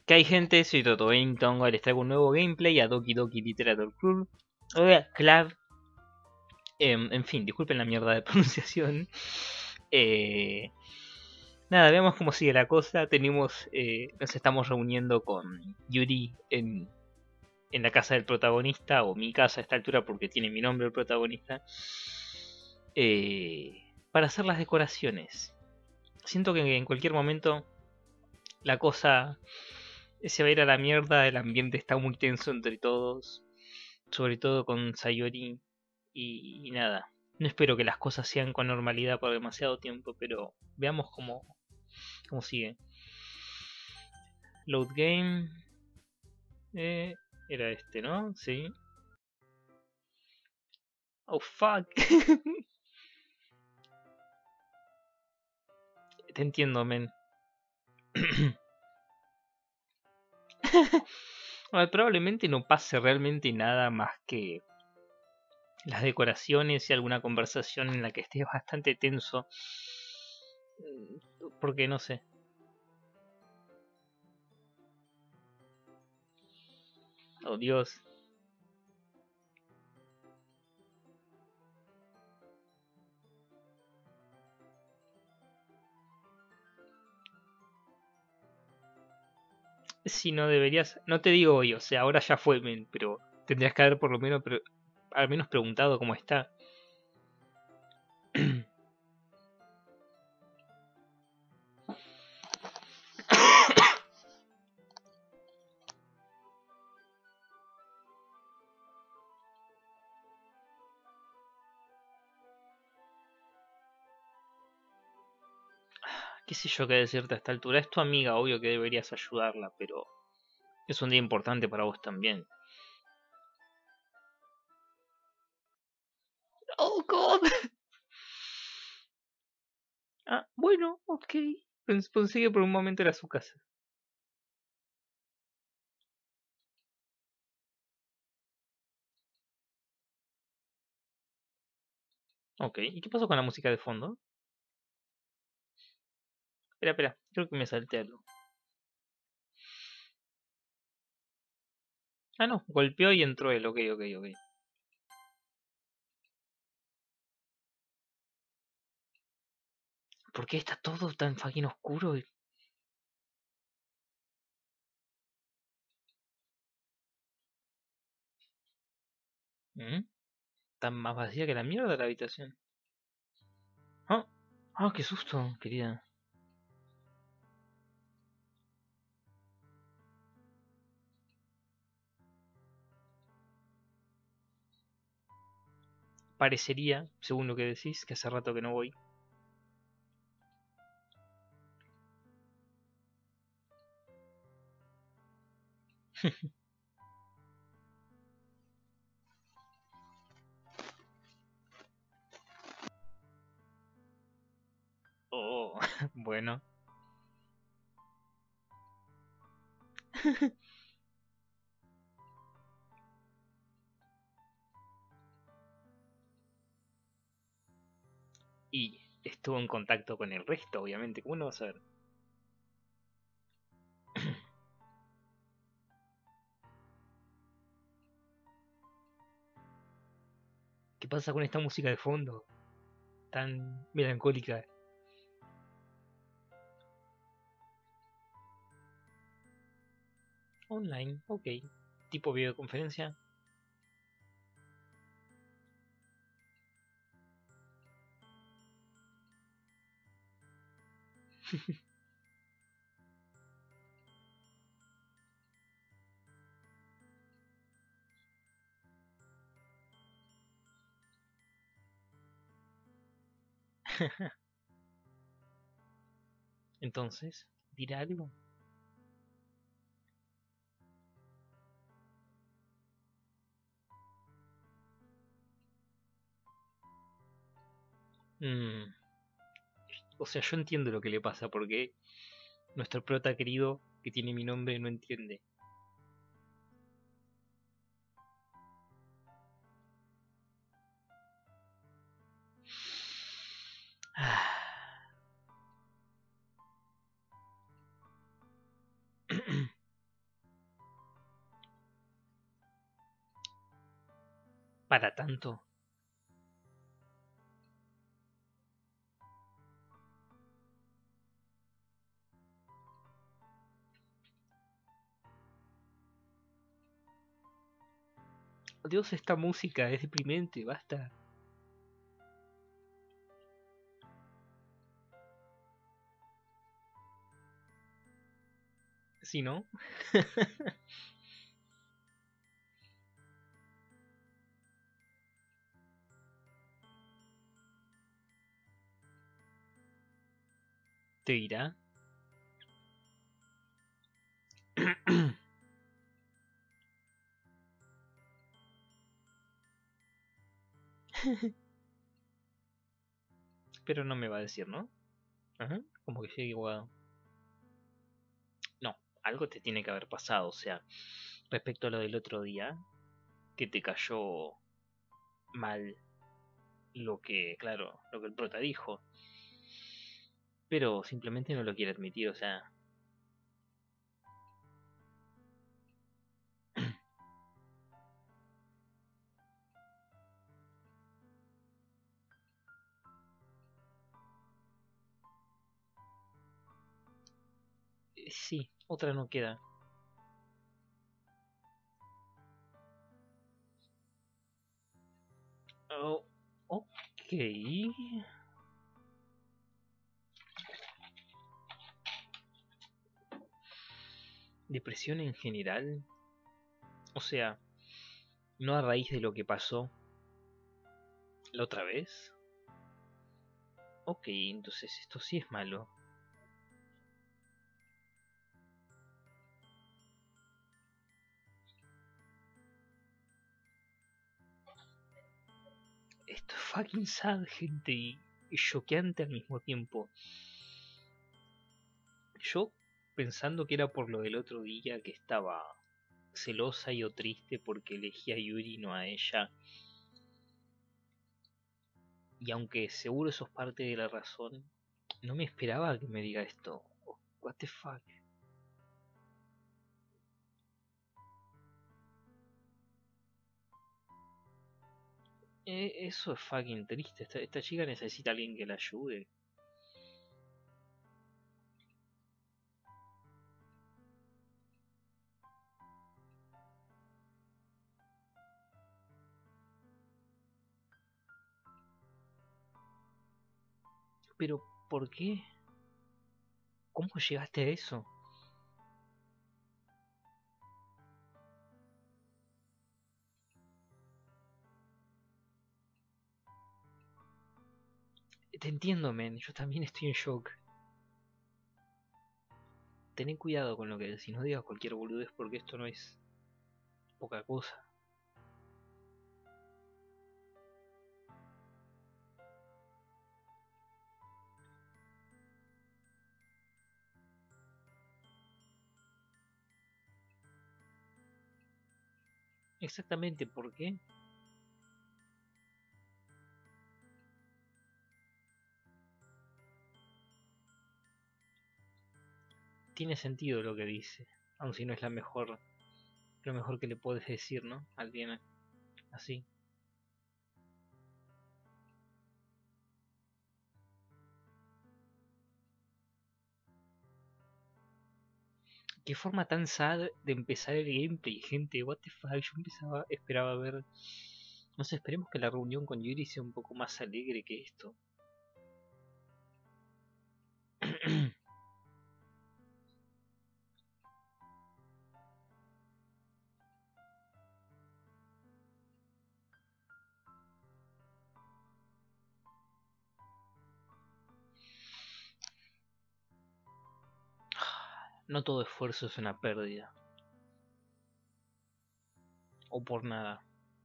¿Qué hay, gente? Soy Toto Bennington, hoy les traigo un nuevo gameplay a Doki Doki Literature Club. En fin, disculpen la mierda de pronunciación. Eh, Nada, veamos cómo sigue la cosa. Nos estamos reuniendo con Yuri en la casa del protagonista, o mi casa a esta altura porque tiene mi nombre el protagonista, para hacer las decoraciones. Siento que en cualquier momento la cosa se va a ir a la mierda, el ambiente está muy tenso entre todos, sobre todo con Sayori y nada. No espero que las cosas sean con normalidad por demasiado tiempo, pero veamos cómo sigue. Load game. Era este, ¿no? Sí. Oh, fuck. Te entiendo, men. Probablemente no pase realmente nada más que las decoraciones y alguna conversación en la que estés bastante tenso. Porque no sé. Oh, Dios. Si no deberías, no te digo hoy, o sea, ahora ya fue, men, pero tendrías que haber por lo menos, al menos preguntado cómo está. Qué sé yo qué decirte a esta altura. Es tu amiga, obvio que deberías ayudarla, pero es un día importante para vos también. Oh, God. Ah, bueno, ok. Pensé que por un momento era su casa. Ok, ¿y qué pasó con la música de fondo? Espera, creo que me salté algo. Ah, no, golpeó y entró él, ok. ¿Por qué está todo tan fucking oscuro? ¿Mm? Tan más vacía que la mierda la habitación. Ah, qué susto, querida. Parecería, según lo que decís, que hace rato que no voy. Oh, bueno. Y estuvo en contacto con el resto, obviamente. ¿Cómo no vas a ver? ¿Qué pasa con esta música de fondo? Tan melancólica. Online, ok. Tipo videoconferencia. Entonces, ¿dirá algo? Mm, o sea, yo entiendo lo que le pasa porque nuestro prota querido que tiene mi nombre no entiende. para tanto. Dios, esta música es deprimente, basta. Si no. Te dirá. Pero no me va a decir, ¿no? Ajá, como que llegue igual. No, algo te tiene que haber pasado, o sea, respecto a lo del otro día, que te cayó mal lo que, claro, lo que el prota dijo. Pero simplemente no lo quiere admitir, o sea. Sí, otra no queda. Oh, ok. Depresión en general. O sea, no a raíz de lo que pasó la otra vez. Ok, entonces esto sí es malo. Esto es fucking sad, gente, y choqueante al mismo tiempo. Yo pensando que era por lo del otro día que estaba celosa y o triste porque elegí a Yuri y no a ella. Y aunque seguro eso es parte de la razón, no me esperaba que me diga esto. What the fuck. Eso es fucking triste. Esta chica necesita a alguien que la ayude. Pero, ¿por qué? ¿Cómo llegaste a eso? Te entiendo, men. Yo también estoy en shock. Ten cuidado con lo que decís. No digas cualquier boludez porque esto no es poca cosa. Exactamente, ¿por qué? Tiene sentido lo que dice. Aun si no es lo mejor que le puedes decir, ¿no? A alguien así. Qué forma tan sad de empezar el gameplay, gente. What the fuck. Yo esperaba ver. No sé, esperemos que la reunión con Yuri sea un poco más alegre que esto. No todo esfuerzo es una pérdida. O por nada.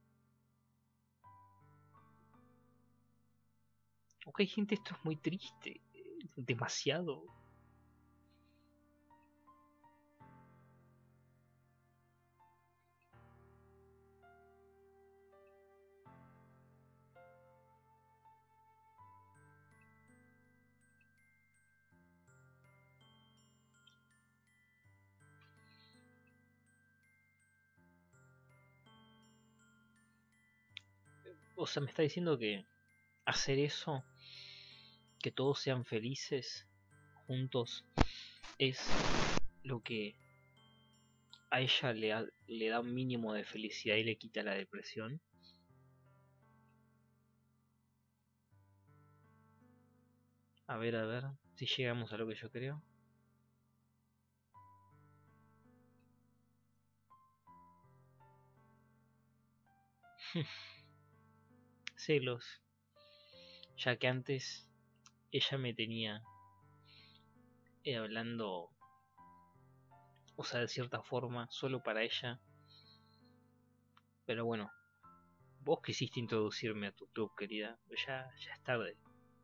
Ok, gente, esto es muy triste. Demasiado. O sea, me está diciendo que hacer eso, que todos sean felices juntos, es lo que a ella le da un mínimo de felicidad y le quita la depresión. A ver, si llegamos a lo que yo creo. Celos, ya que antes ella me tenía hablando, o sea, de cierta forma, solo para ella. Pero bueno, vos quisiste introducirme a tu club, querida. Ya es tarde.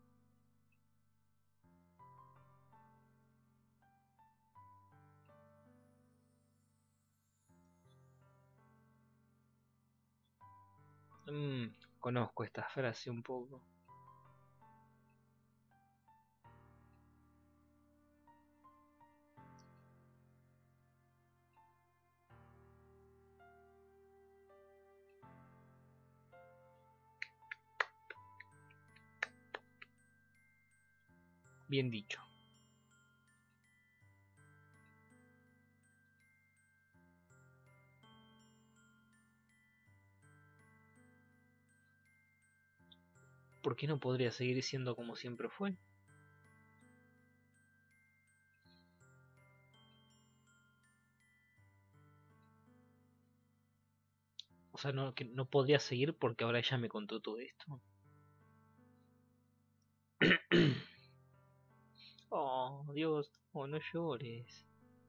Mm, conozco esta frase un poco. Bien dicho. ¿Por qué no podría seguir siendo como siempre fue? O sea, no, que no podría seguir porque ahora ella me contó todo esto. Oh, Dios, oh, no llores.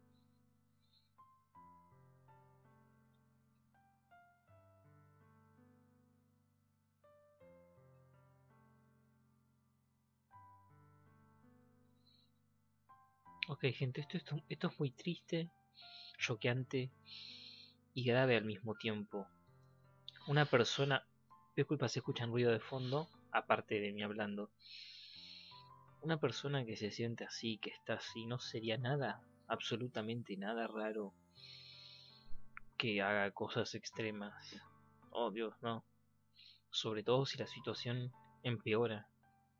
Ok, gente, esto es muy triste, choqueante y grave al mismo tiempo. Una persona... Disculpa, se escuchan ruido de fondo, aparte de mí hablando. Una persona que se siente así, que está así, no sería nada, absolutamente nada raro que haga cosas extremas. Oh Dios, no. Sobre todo si la situación empeora.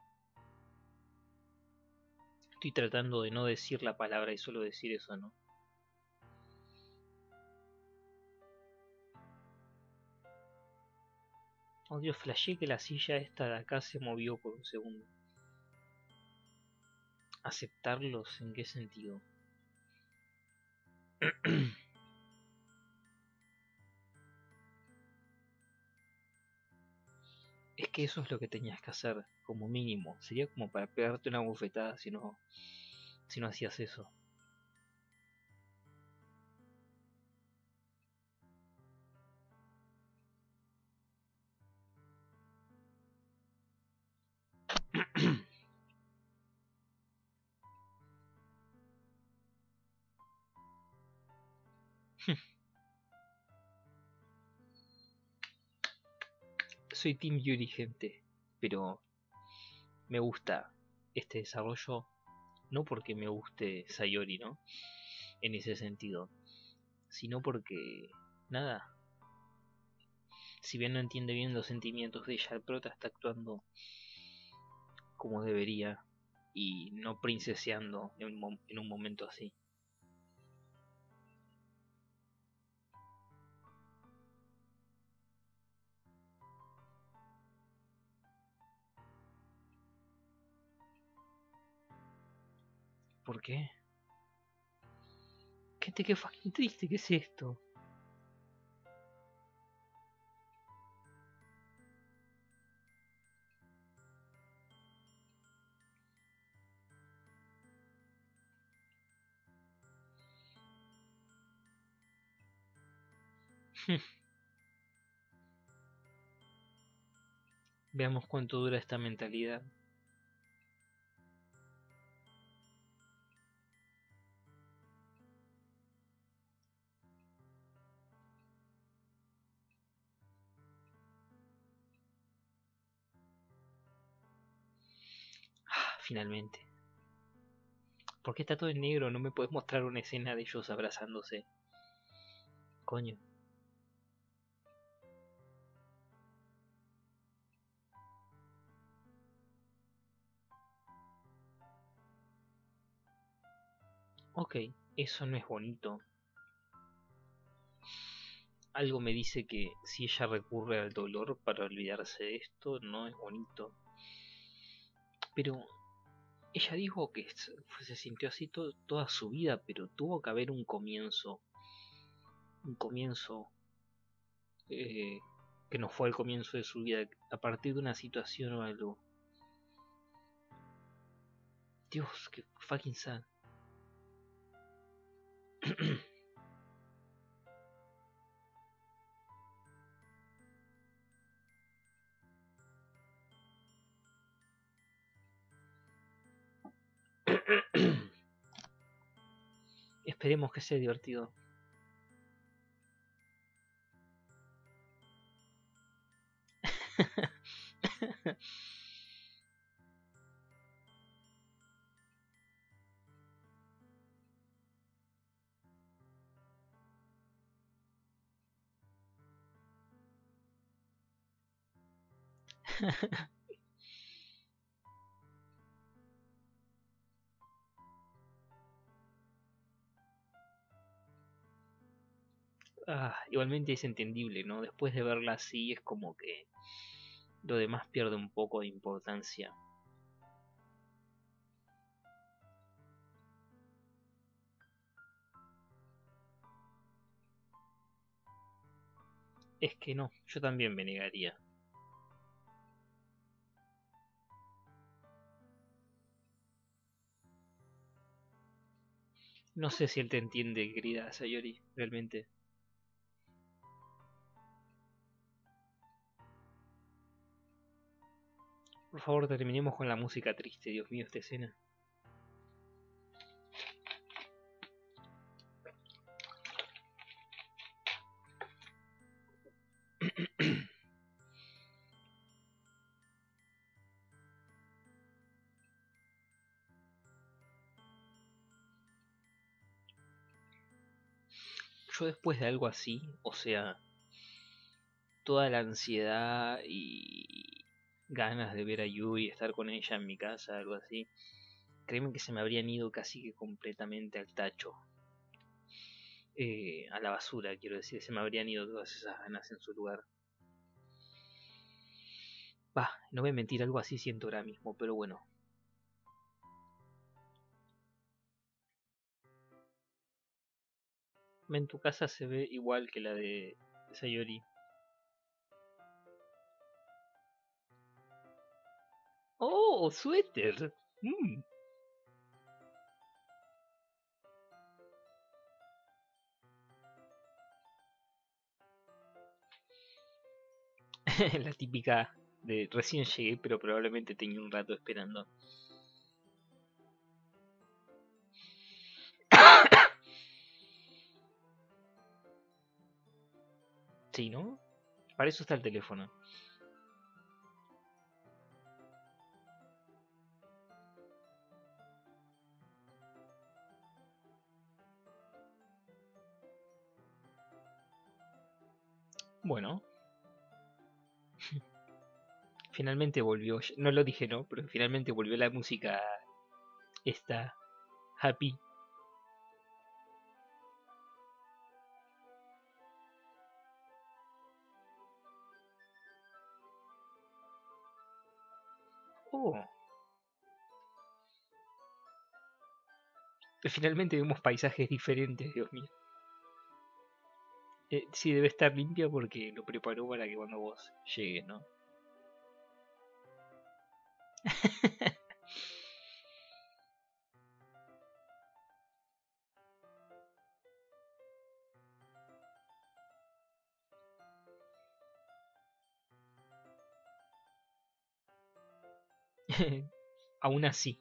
Estoy tratando de no decir la palabra y solo decir eso, ¿no? Oh Dios, flashé que la silla esta de acá se movió por un segundo. ¿Aceptarlos? ¿En qué sentido? Es que eso es lo que tenías que hacer, como mínimo. Sería como para pegarte una bofetada si no hacías eso. Soy Team Yuri, gente, pero me gusta este desarrollo, no porque me guste Sayori, ¿no? En ese sentido, sino porque, nada, si bien no entiende bien los sentimientos de ella, el prota está actuando como debería y no princeseando en un momento así. ¿Por qué? Gente, qué fucking triste, ¿qué es esto? Veamos cuánto dura esta mentalidad. Ah, finalmente. ¿Por qué está todo en negro? No me puedes mostrar una escena de ellos abrazándose. Coño. Ok, eso no es bonito. Algo me dice que si ella recurre al dolor para olvidarse de esto, no es bonito. Pero ella dijo que se sintió así toda su vida, pero tuvo que haber un comienzo. Un comienzo eh, que no fue el comienzo de su vida, a partir de una situación o algo. Dios, que fucking sad. Esperemos que sea divertido. Igualmente es entendible, ¿no? Después de verla así es como que lo demás pierde un poco de importancia. Es que no, yo también me negaría. No sé si él te entiende, querida Sayori, realmente. Por favor, terminemos con la música triste, Dios mío, esta escena. Yo después de algo así, o sea, toda la ansiedad y ganas de ver a Yui y estar con ella en mi casa, algo así, créeme que se me habrían ido casi que completamente al tacho. A la basura, quiero decir, se me habrían ido todas esas ganas en su lugar. Bah, no voy a mentir, algo así siento ahora mismo, pero bueno. En tu casa se ve igual que la de Sayori. ¡Oh, suéter! Mm. La típica de recién llegué, pero probablemente tenía un rato esperando. Sí, ¿no? Para eso está el teléfono. Bueno, finalmente volvió. No lo dije, ¿no? Pero finalmente volvió la música esta happy. Oh, finalmente vemos paisajes diferentes, Dios mío. Sí, debe estar limpia porque lo preparó para que cuando vos llegues, ¿no? Aún así.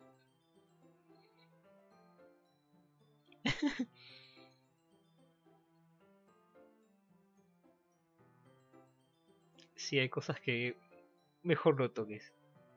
Sí, hay cosas que mejor no toques.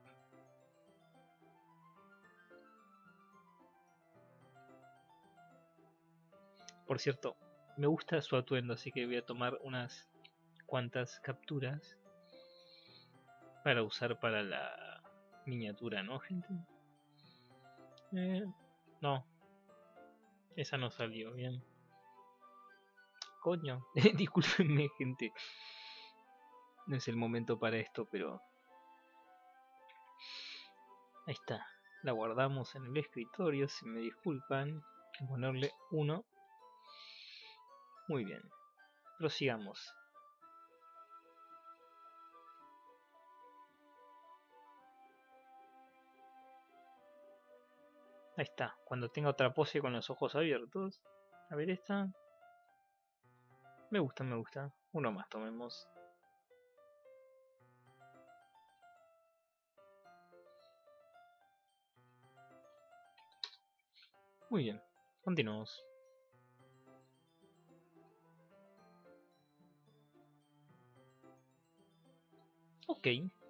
Por cierto, me gusta su atuendo, así que voy a tomar unas cuantas capturas para usar para la miniatura, ¿no, gente? No, Esa no salió bien. Coño, discúlpenme, gente. No es el momento para esto, pero... Ahí está. La guardamos en el escritorio, si me disculpan. Voy a ponerle 1. Muy bien. Prosigamos. Ahí está. Cuando tenga otra pose con los ojos abiertos. A ver esta. Me gusta, me gusta. Uno más tomemos. Muy bien. Continuamos. Ok.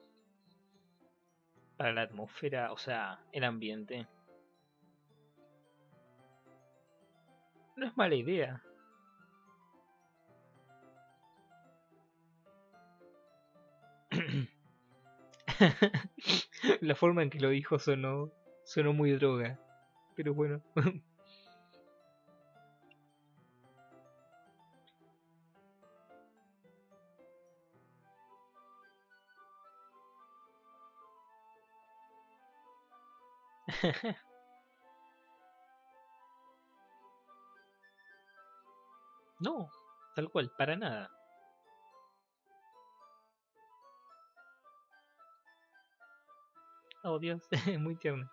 Para la atmósfera, o sea, el ambiente. No es mala idea. La forma en que lo dijo sonó muy droga. Pero bueno. No, tal cual, para nada. Oh Dios, muy tierno.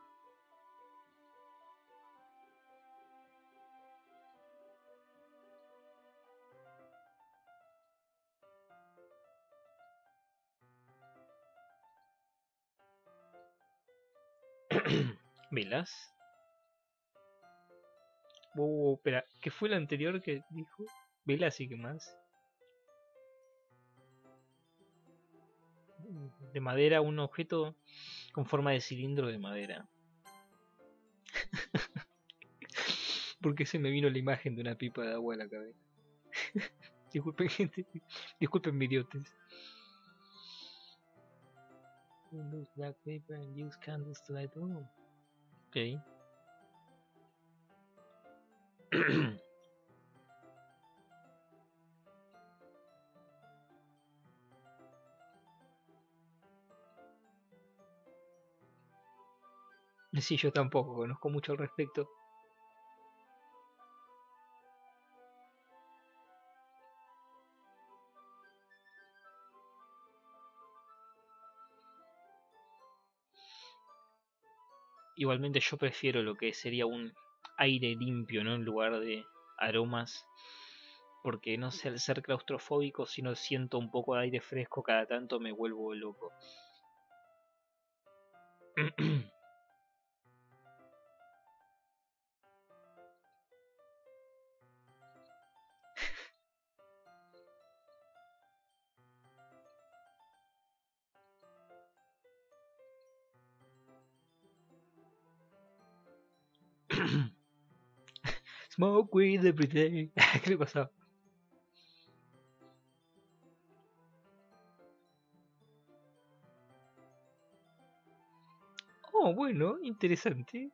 ¿Velas? Espera, ¿qué fue lo anterior que dijo? Velas y qué más. De madera, un objeto con forma de cilindro de madera. Porque se me vino la imagen de una pipa de agua a la cabeza. Disculpen, gente. Disculpen, mi idiotes. Use black paper and use candles to light the room. Ok. Sí, yo tampoco conozco mucho al respecto. Igualmente yo prefiero lo que sería un aire limpio, ¿no? En lugar de aromas. Porque no sé, al ser claustrofóbico, si no siento un poco de aire fresco cada tanto me vuelvo loco. Smoke weed every day. ¿Qué le pasaba? Oh, bueno, interesante.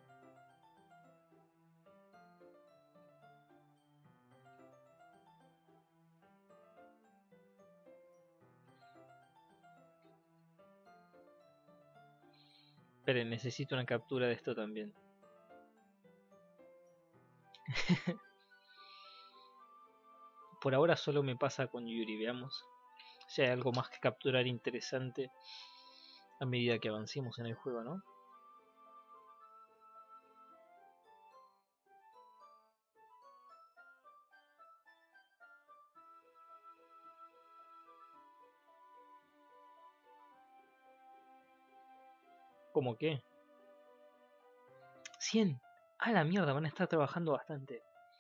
Pero necesito una captura de esto también. Por ahora solo me pasa con Yuri, veamos si hay algo más que capturar interesante a medida que avancemos en el juego, ¿no? ¿Cómo qué? 100. A la mierda, van a estar trabajando bastante.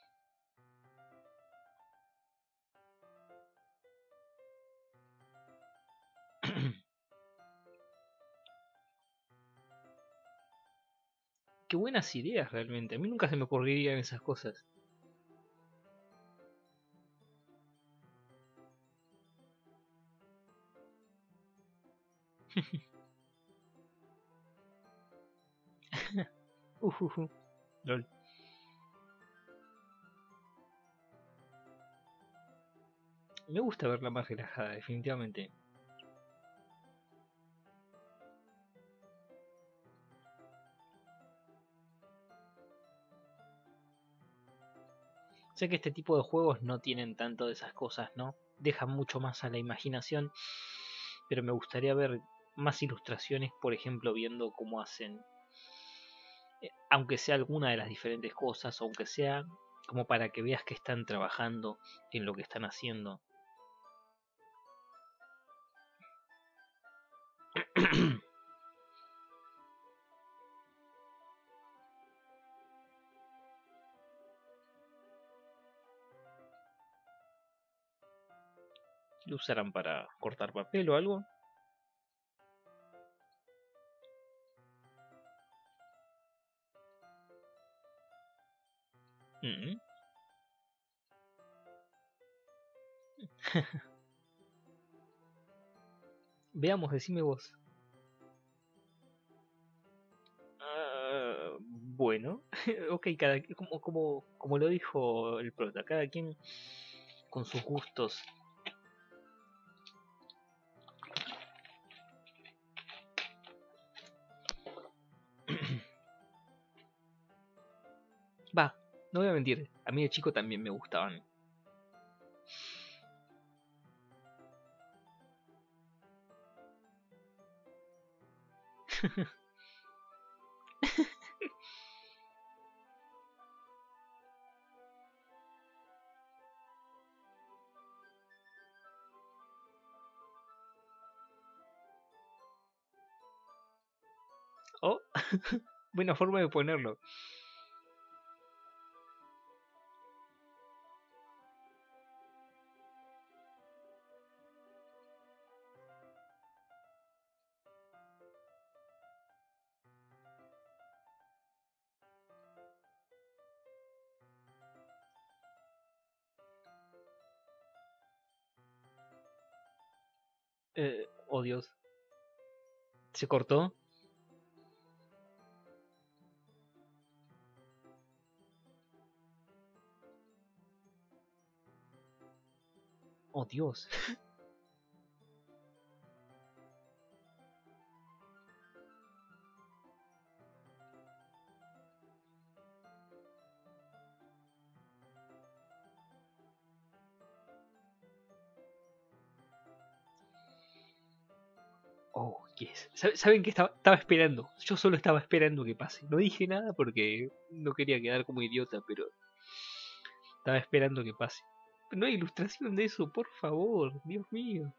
Qué buenas ideas realmente. A mí nunca se me ocurrirían esas cosas. Lol. Me gusta verla más relajada, definitivamente. Sé que este tipo de juegos no tienen tanto de esas cosas, ¿no? Dejan mucho más a la imaginación, pero me gustaría ver más ilustraciones, por ejemplo, viendo cómo hacen, aunque sea alguna de las diferentes cosas, aunque sea como para que veas que están trabajando en lo que están haciendo. ¿Lo usarán para cortar papel o algo? Mm. Veamos, decime vos. Bueno, ok, como lo dijo el prota, cada quien con sus gustos. Va, no voy a mentir, a mí de chico también me gustaban. Oh, buena forma de ponerlo. Oh Dios, ¿se cortó? Oh Dios. Oh, yes. ¿Saben qué estaba esperando? Yo solo estaba esperando que pase. No dije nada porque no quería quedar como idiota, pero estaba esperando que pase. No hay ilustración de eso, por favor, Dios mío.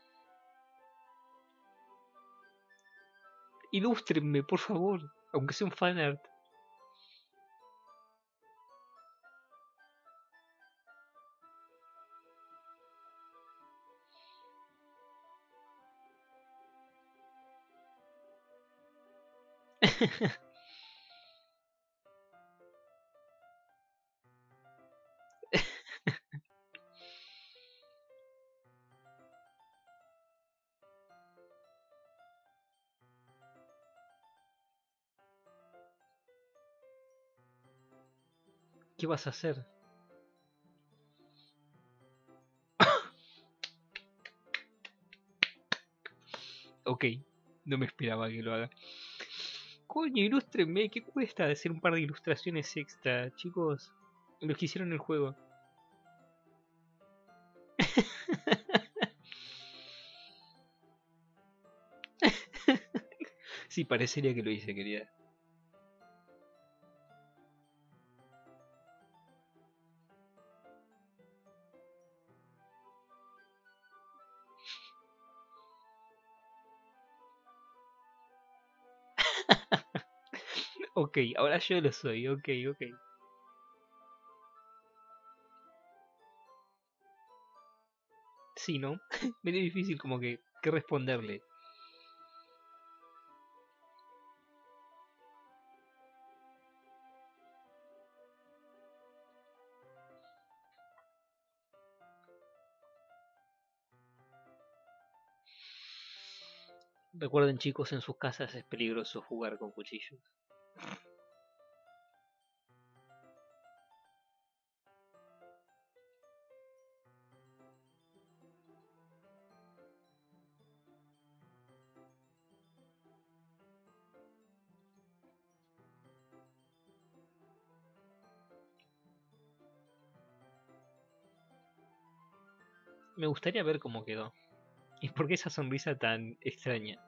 Ilústrenme, por favor, aunque sea un fanart. ¿Qué vas a hacer? Ok, no me esperaba que lo haga. Coño, ilústrenme, ¿qué cuesta hacer un par de ilustraciones extra, chicos? Los que hicieron el juego. Sí, parecería que lo hice, querida. Ok, ahora yo lo soy, ok, ok. Sí, ¿no? Medio difícil como que responderle. Recuerden, chicos, en sus casas es peligroso jugar con cuchillos. Me gustaría ver cómo quedó. ¿Y por qué esa sonrisa tan extraña?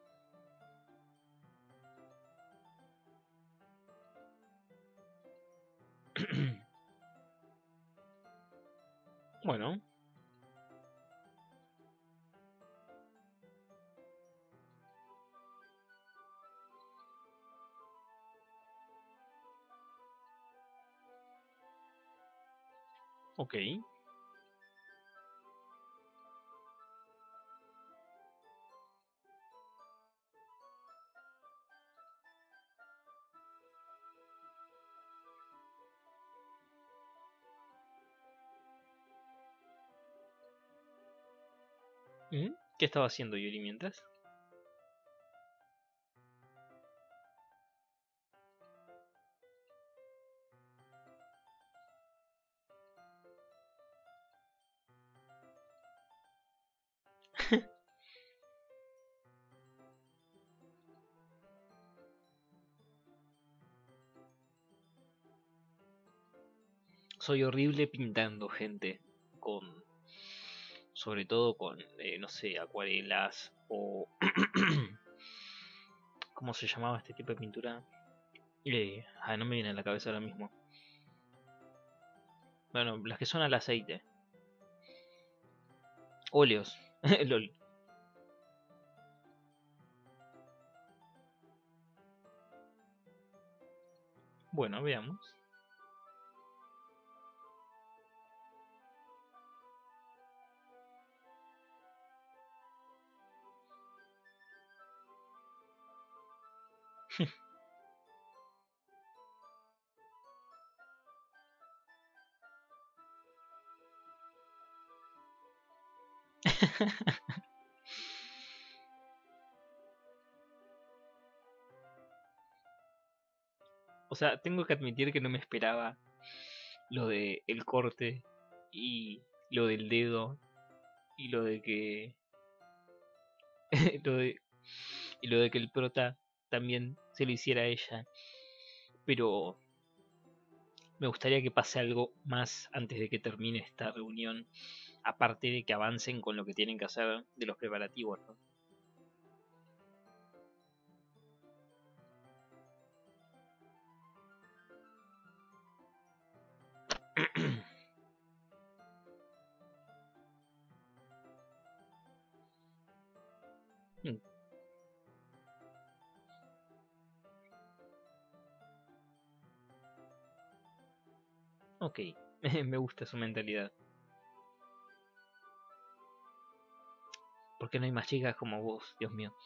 Bueno, ok. ¿Qué estaba haciendo Yuri mientras? Soy horrible pintando gente con, sobre todo con, no sé, acuarelas o ¿cómo se llamaba este tipo de pintura? No me viene a la cabeza ahora mismo. Bueno, las que son al aceite. Óleos. Lol. Bueno, veamos. O sea, tengo que admitir que no me esperaba lo de el corte y lo del dedo y lo de que lo de, y lo de que el prota también se lo hiciera a ella. Pero me gustaría que pase algo más antes de que termine esta reunión, aparte de que avancen con lo que tienen que hacer de los preparativos, ¿no? Mm, ok, me gusta su mentalidad. ¿Por qué no hay más chicas como vos, Dios mío?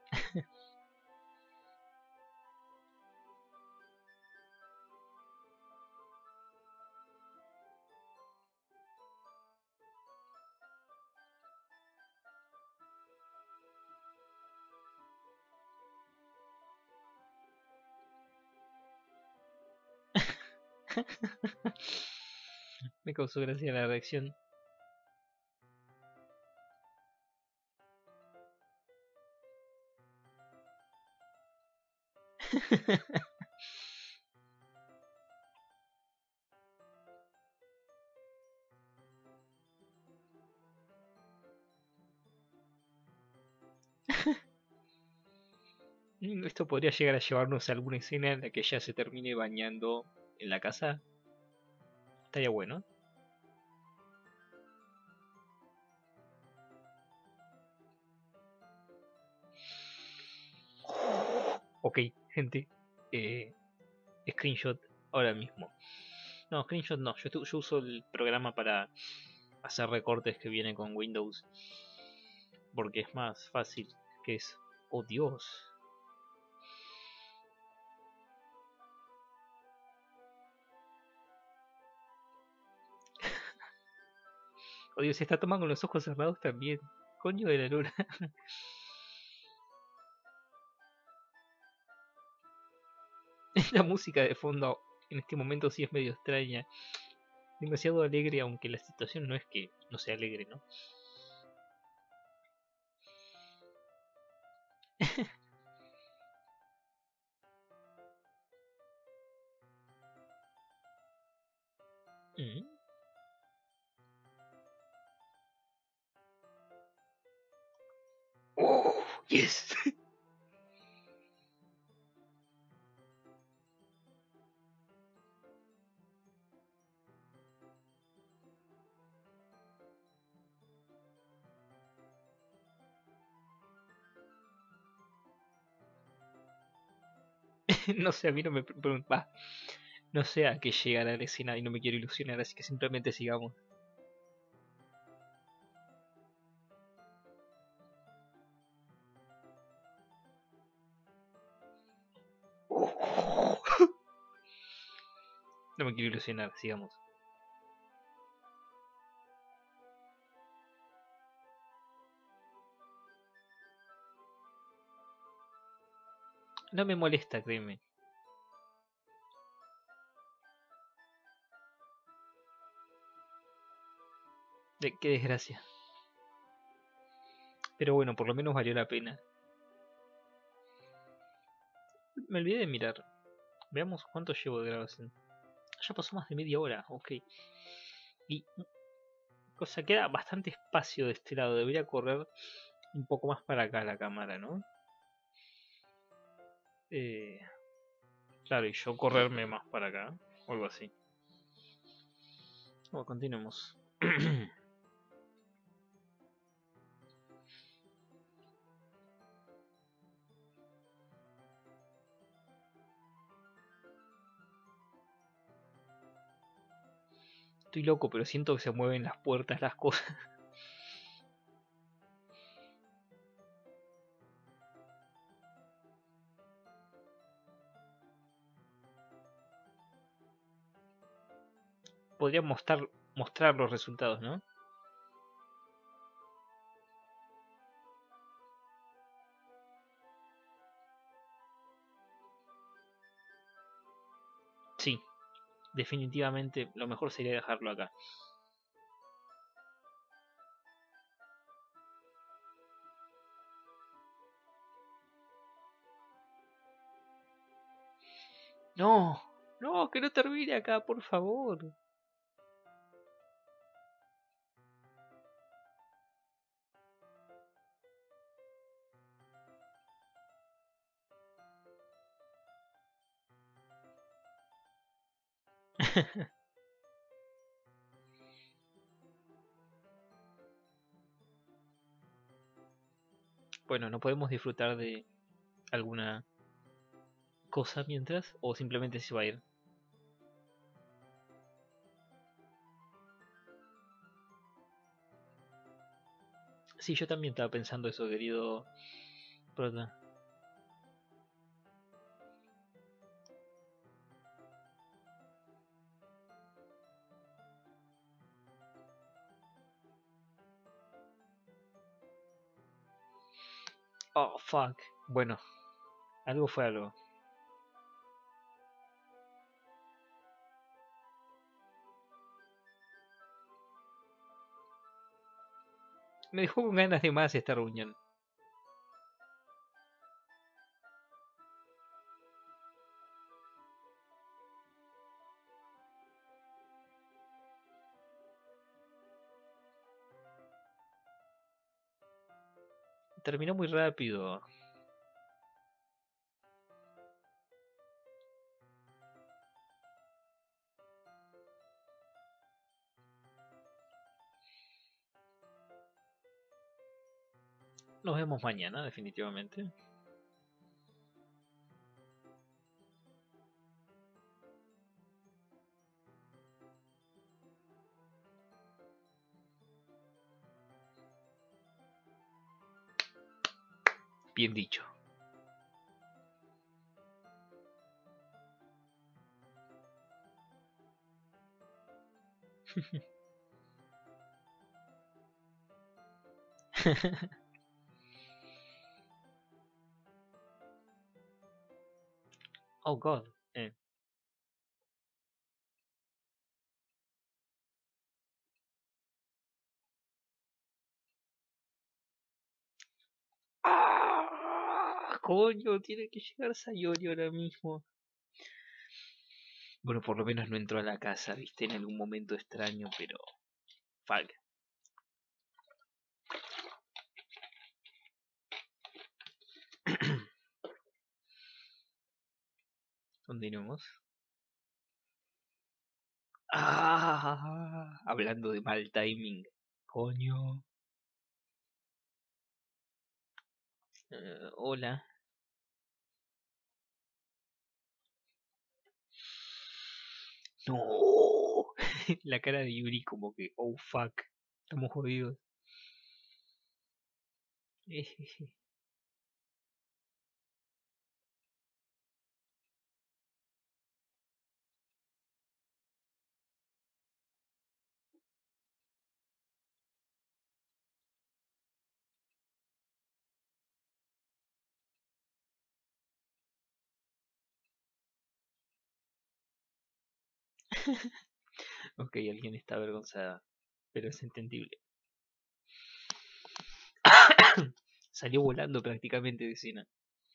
Me causó gracia la reacción. Esto podría llegar a llevarnos a alguna escena en la que ella se termine bañando en la casa. Estaría bueno. Ok, gente. eh, Screenshot ahora mismo. No, screenshot no. Yo uso el programa para hacer recortes que viene con Windows. Porque es más fácil. Que es... Oh Dios. Oh Dios, se está tomando con los ojos cerrados también. Coño de la luna. La música de fondo en este momento sí es medio extraña. Demasiado alegre, aunque la situación no es que no sea alegre, ¿no? Mm. Yes. No sé, a mí no me pregunta. No sé a qué llegará la escena y no me quiero ilusionar, así que simplemente sigamos. No me quiero ilusionar, sigamos. No me molesta, créeme. Qué desgracia. Pero bueno, por lo menos valió la pena. Me olvidé de mirar. Veamos cuánto llevo de grabación. Ya pasó más de media hora, ok. Y o sea, queda bastante espacio de este lado. Debería correr un poco más para acá la cámara, ¿no? Eh, claro, y yo correrme más para acá. O algo así. Bueno, continuemos. Estoy loco, pero siento que se mueven las puertas, las cosas. Podría mostrar los resultados, ¿no? Sí, definitivamente lo mejor sería dejarlo acá. No, no, que no termine acá, por favor. Bueno, ¿no podemos disfrutar de alguna cosa mientras? ¿O simplemente se va a ir? Sí, yo también estaba pensando eso, querido prota. Oh, fuck. Bueno, algo fue algo. Me dejó con ganas de más esta reunión. Terminó muy rápido. Nos vemos mañana, definitivamente. Bien dicho. Oh god. ¡Ah! Coño, tiene que llegar Sayori ahora mismo. Bueno, por lo menos no entró a la casa, viste, en algún momento extraño, pero... Fuck. Continuemos. Ah, hablando de mal timing. Coño. Hola. No. La cara de Yuri como que, oh fuck. Estamos jodidos. Ok, alguien está avergonzada, pero es entendible. Salió volando prácticamente de escena.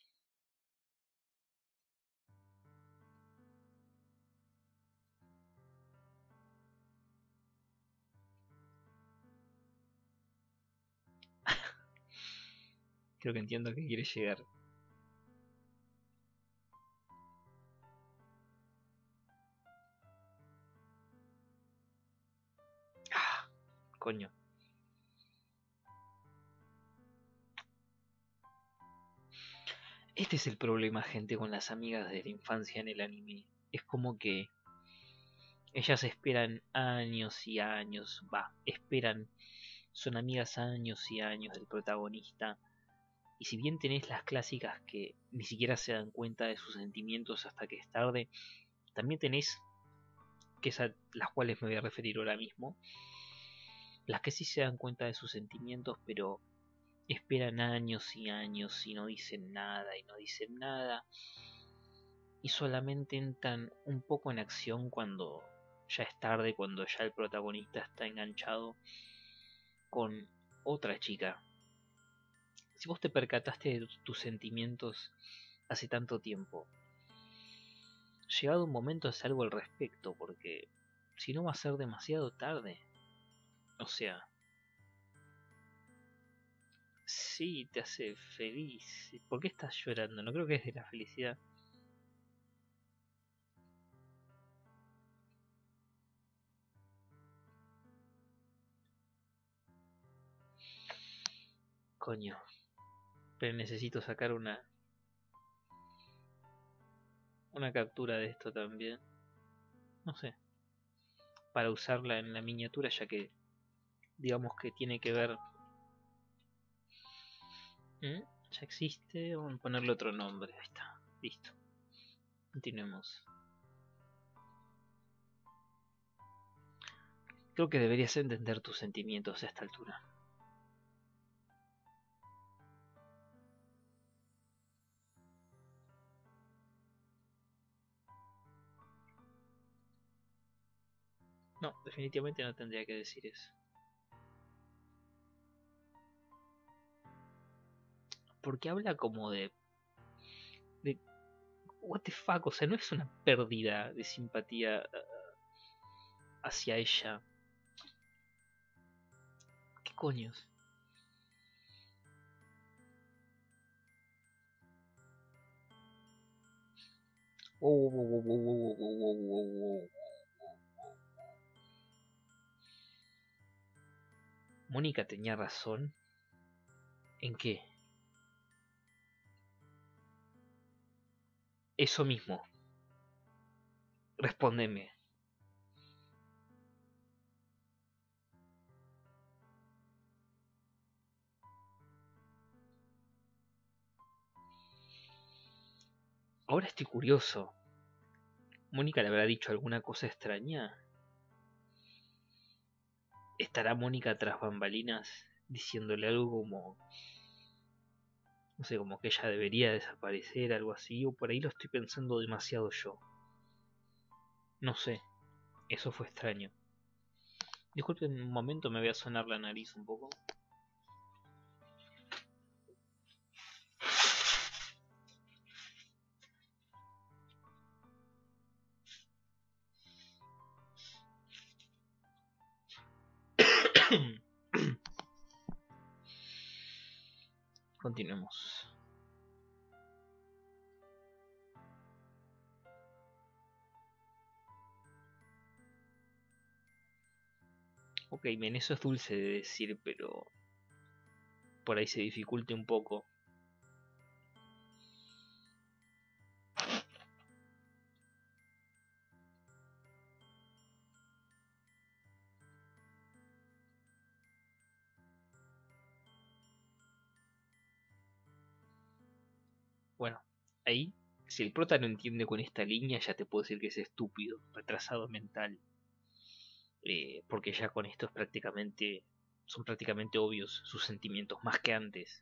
Creo que entiendo a qué quiere llegar. Ah, coño. Este es el problema, gente, con las amigas de la infancia en el anime. Es como que ellas esperan años y años, esperan, son amigas años y años del protagonista. Y si bien tenés las clásicas que ni siquiera se dan cuenta de sus sentimientos hasta que es tarde, también tenés, que es a las cuales me voy a referir ahora mismo, las que sí se dan cuenta de sus sentimientos, pero esperan años y años y no dicen nada y no dicen nada. Y solamente entran un poco en acción cuando ya es tarde, cuando ya el protagonista está enganchado con otra chica. Si vos te percataste de tus sentimientos hace tanto tiempo, llegado un momento haz algo al respecto, porque si no va a ser demasiado tarde. O sea, sí, te hace feliz. ¿Por qué estás llorando? No creo que es de la felicidad. Coño, pero necesito sacar una captura de esto también. No sé, para usarla en la miniatura, ya que digamos que tiene que ver. ¿Mm? Ya existe, vamos a ponerle otro nombre. Ahí está, listo. Continuemos. Creo que deberías entender tus sentimientos a esta altura. No, definitivamente no tendría que decir eso. Porque habla como de what the fuck, o sea, no es una pérdida de simpatía hacia ella. ¿Qué coños? Wow, wow, wow, wow, wow, wow, wow, wow. Mónica tenía razón. ¿En qué? Eso mismo. Respóndeme. Ahora estoy curioso. ¿Mónica le habrá dicho alguna cosa extraña? ¿Estará Mónica tras bambalinas diciéndole algo como, no sé, como que ella debería desaparecer, algo así? O por ahí lo estoy pensando demasiado yo. No sé, eso fue extraño. Disculpen un momento, me voy a sonar la nariz un poco. Continuemos. Ok, men, eso es dulce de decir, pero por ahí se dificulte un poco. Bueno, ahí, si el prota no entiende con esta línea, ya te puedo decir que es estúpido, retrasado mental. Porque ya con esto es prácticamente, son prácticamente obvios sus sentimientos, más que antes.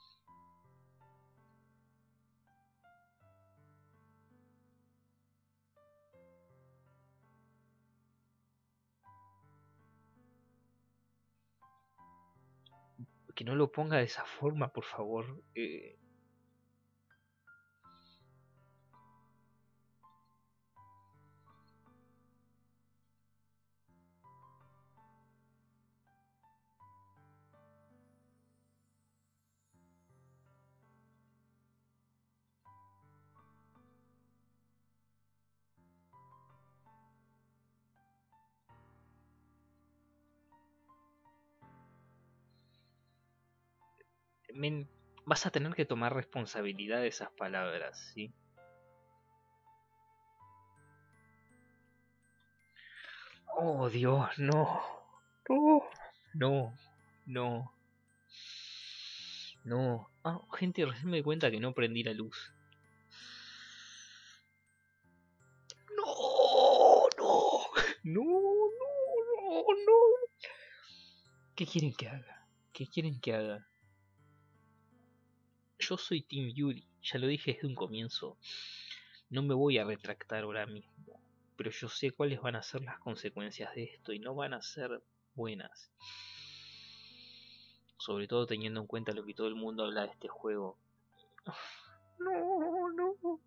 Que no lo ponga de esa forma, por favor. Men, vas a tener que tomar responsabilidad de esas palabras, ¿sí? Oh, Dios, no. No, no, no, no. Ah, gente, recién me di cuenta que no prendí la luz. No, no, no, no, no, no. ¿Qué quieren que haga? ¿Qué quieren que haga? Yo soy Team Yuri, ya lo dije desde un comienzo. No me voy a retractar ahora mismo, pero yo sé cuáles van a ser las consecuencias de esto y no van a ser buenas. Sobre todo teniendo en cuenta lo que todo el mundo habla de este juego. No, no.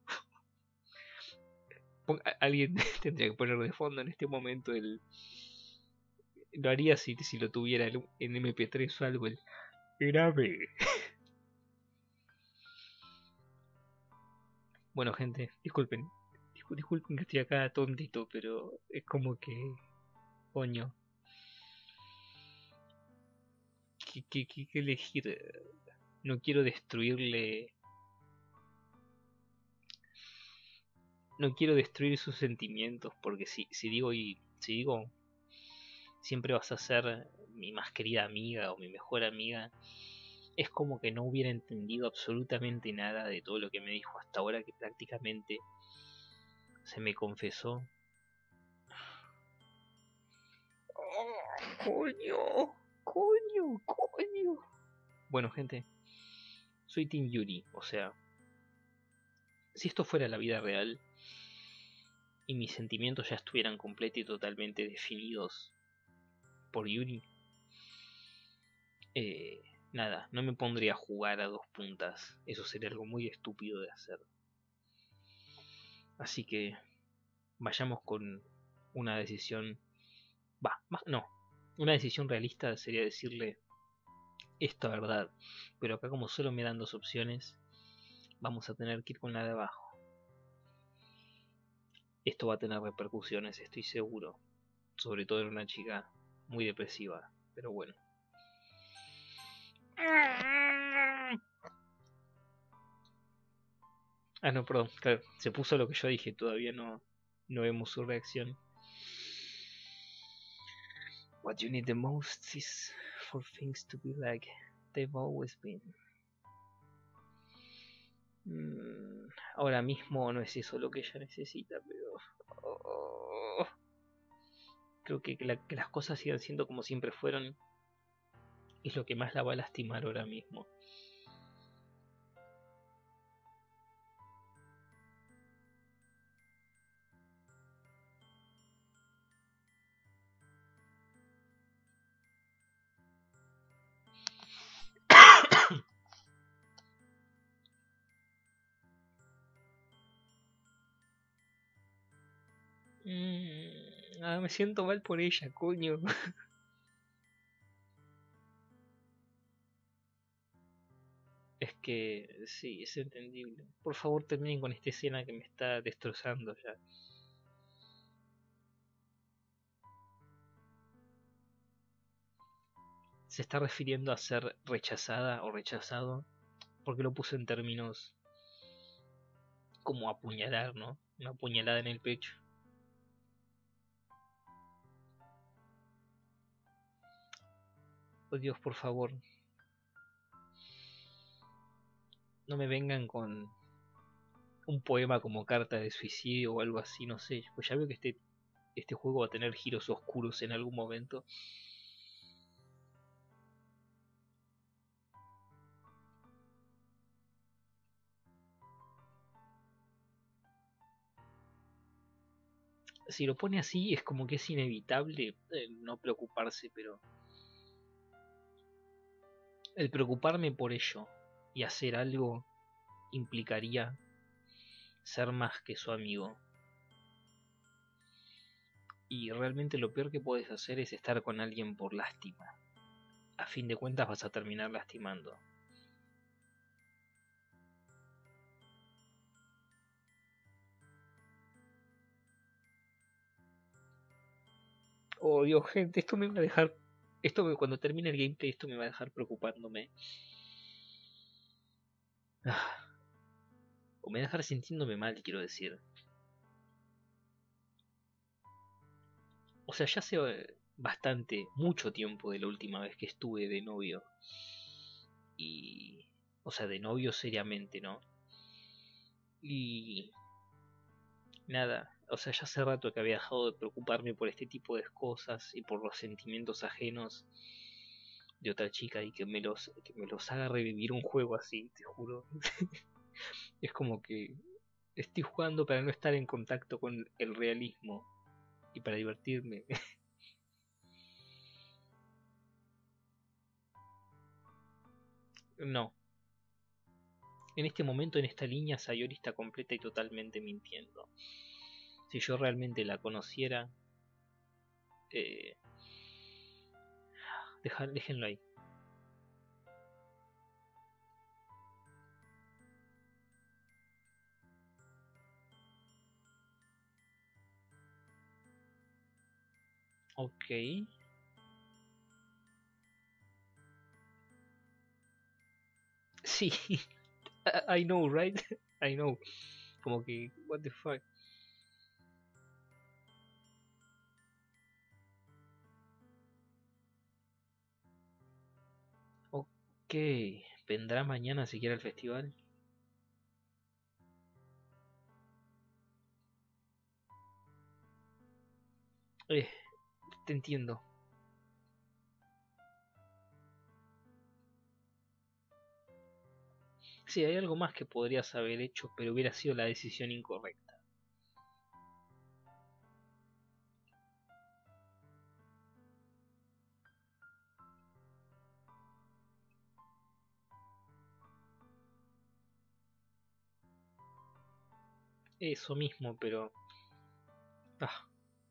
Alguien tendría que poner de fondo en este momento el... Lo haría si lo tuviera en MP3 o algo, el grave. Bueno, gente, disculpen. Disculpen que estoy acá tontito, pero es como que... Coño. ¿Qué elegir? No quiero destruirle... No quiero destruir sus sentimientos, porque si digo siempre vas a ser mi más querida amiga o mi mejor amiga, es como que no hubiera entendido absolutamente nada de todo lo que me dijo hasta ahora, que prácticamente se me confesó. Oh, coño, coño. Bueno, gente, soy Team Yuri, o sea, si esto fuera la vida real y mis sentimientos ya estuvieran completos y totalmente definidos por Yuri, eh, nada, no me pondría a jugar a dos puntas. Eso sería algo muy estúpido de hacer. Así que vayamos con una decisión. No. Una decisión realista sería decirle esta verdad. Pero acá, como solo me dan dos opciones, vamos a tener que ir con la de abajo. Esto va a tener repercusiones, estoy seguro. Sobre todo en una chica muy depresiva. Pero bueno. Ah, no, perdón. Claro, se puso lo que yo dije. Todavía no vemos su reacción. What you need the most is for things to be like they've always been. Ahora mismo no es eso lo que ella necesita, pero... oh, creo que las cosas sigan siendo como siempre fueron es lo que más la va a lastimar ahora mismo. Me siento mal por ella, coño. Es que sí, es entendible. Por favor, terminen con esta escena que me está destrozando ya. se está refiriendo a ser rechazada o rechazado, porque lo puso en términos como apuñalar, ¿no? Una puñalada en el pecho. Oh Dios, por favor, no me vengan con un poema como carta de suicidio o algo así, no sé. Pues ya veo que este juego va a tener giros oscuros en algún momento. Si lo pone así, es como que es inevitable no preocuparse, pero el preocuparme por ello y hacer algo implicaría ser más que su amigo. Y realmente lo peor que puedes hacer es estar con alguien por lástima. A fin de cuentas vas a terminar lastimando. Oh Dios, gente, esto me va a dejar... cuando termine el gameplay, esto me va a dejar preocupándome. Ah, o me va a dejar sintiéndome mal, quiero decir. O sea, ya hace bastante, mucho tiempo de la última vez que estuve de novio. Y... O sea, de novio seriamente, ¿no? Y... Nada, o sea, ya hace rato que había dejado de preocuparme por este tipo de cosas y por los sentimientos ajenos de otra chica y que me los haga revivir un juego así, te juro. Es como que estoy jugando para no estar en contacto con el realismo y para divertirme. No, en este momento en esta línea Sayori está completa y totalmente mintiendo. Si yo realmente la conociera, eh, déjenlo ahí. Ok. Sí, I know, right? I know. Como que, what the fuck. Ok, ¿vendrá mañana siquiera al festival? Eh, te entiendo. Sí, hay algo más que podrías haber hecho, pero hubiera sido la decisión incorrecta. Eso mismo, pero... Ah,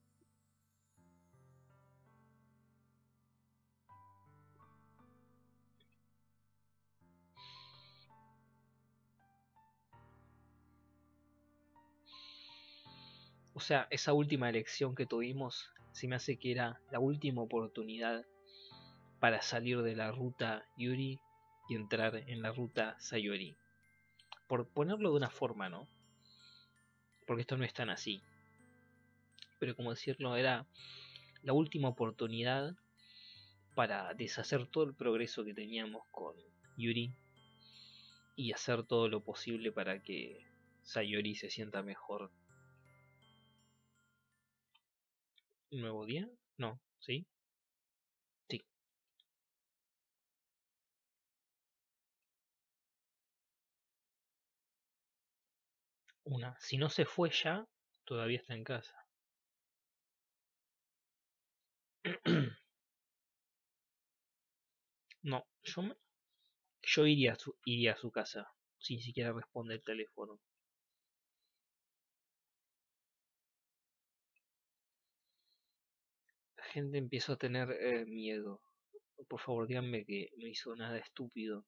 o sea, esa última elección que tuvimos se me hace que era la última oportunidad para salir de la ruta Yuri y entrar en la ruta Sayori. Por ponerlo de una forma, ¿no? Porque esto no es tan así. Pero como decirlo, era la última oportunidad para deshacer todo el progreso que teníamos con Yuri y hacer todo lo posible para que Sayori se sienta mejor. ¿Nuevo día? No, ¿sí? Sí. Una. Si no se fue ya, todavía está en casa. No, yo iría a su casa sin siquiera responder el teléfono. La gente empieza a tener miedo. Por favor, díganme que no hizo nada estúpido.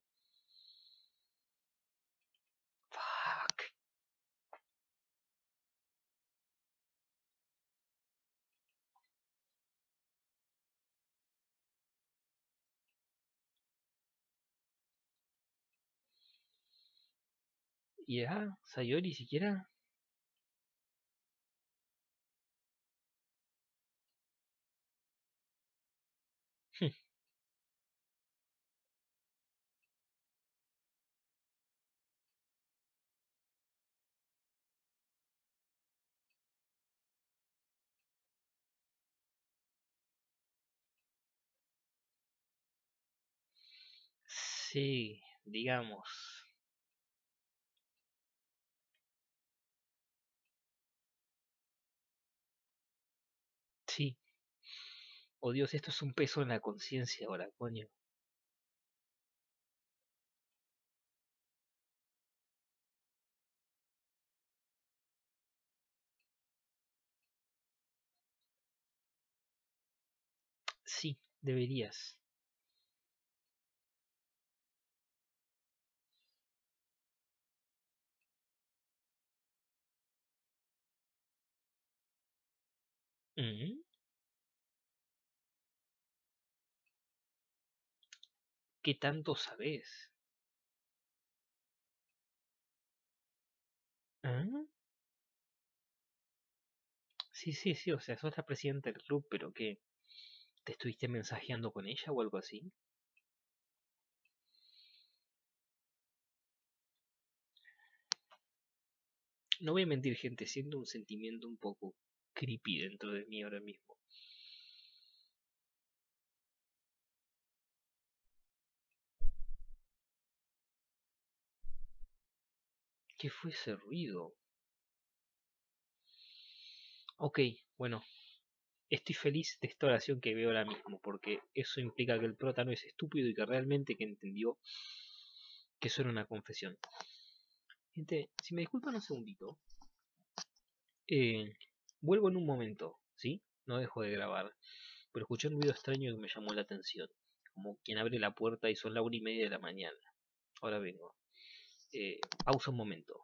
Fuck. ¿Ya? ¿Sayori siquiera? Sí, digamos. Sí. Oh Dios, esto es un peso en la conciencia ahora, coño. Sí, deberías. Mm, ¿Qué tanto sabes? ¿Ah? Sí, sí, sí, o sea, sos la presidenta del club, pero ¿qué? ¿Te estuviste mensajeando con ella o algo así? No voy a mentir, gente, siento un sentimiento un poco creepy dentro de mí ahora mismo. ¿Qué fue ese ruido? Ok, bueno, estoy feliz de esta oración que veo ahora mismo, porque eso implica que el prota no es estúpido y que realmente que entendió que eso era una confesión. Gente, si me disculpan un segundito, eh, vuelvo en un momento, ¿sí? No dejo de grabar, pero escuché un ruido extraño que me llamó la atención, como quien abre la puerta y son la 1:30 de la mañana. Ahora vengo. Pausa un momento.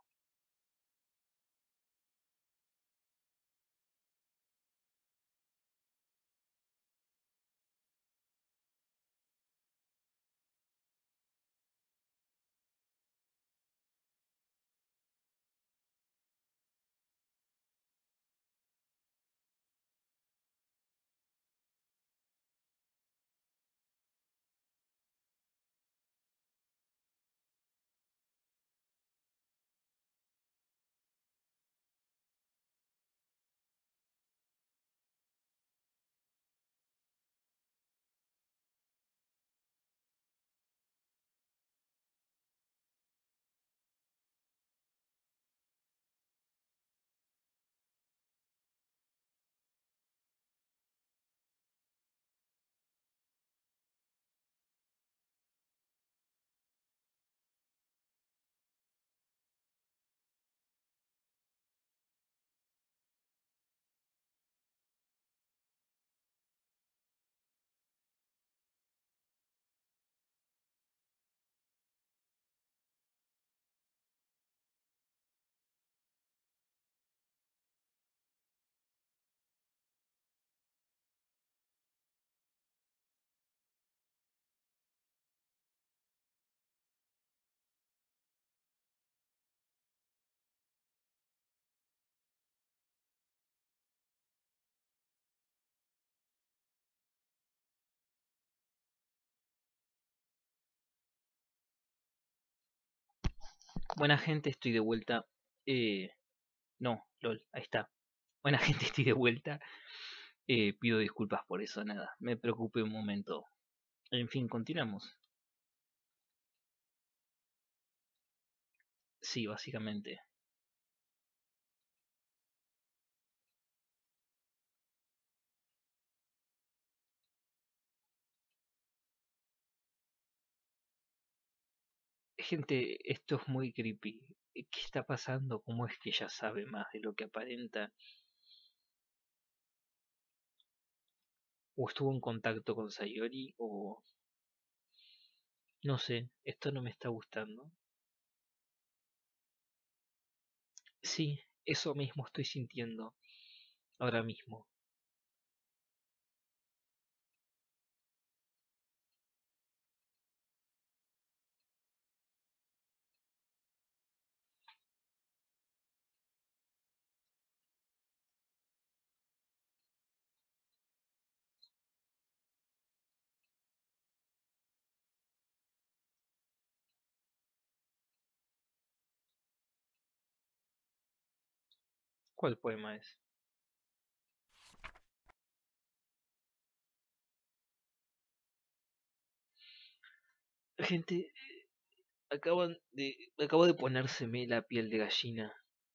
Buena gente, estoy de vuelta. Eh, no, lol, ahí está. Buena gente, estoy de vuelta. Pido disculpas por eso, nada. Me preocupé un momento. En fin, continuamos. Sí, básicamente. Gente, esto es muy creepy. ¿Qué está pasando? ¿Cómo es que ella sabe más de lo que aparenta? ¿O estuvo en contacto con Sayori? ¿O no sé? Esto no me está gustando. Sí, eso mismo estoy sintiendo ahora mismo. ¿Cuál poema es? Gente, acabo de ponérseme la piel de gallina.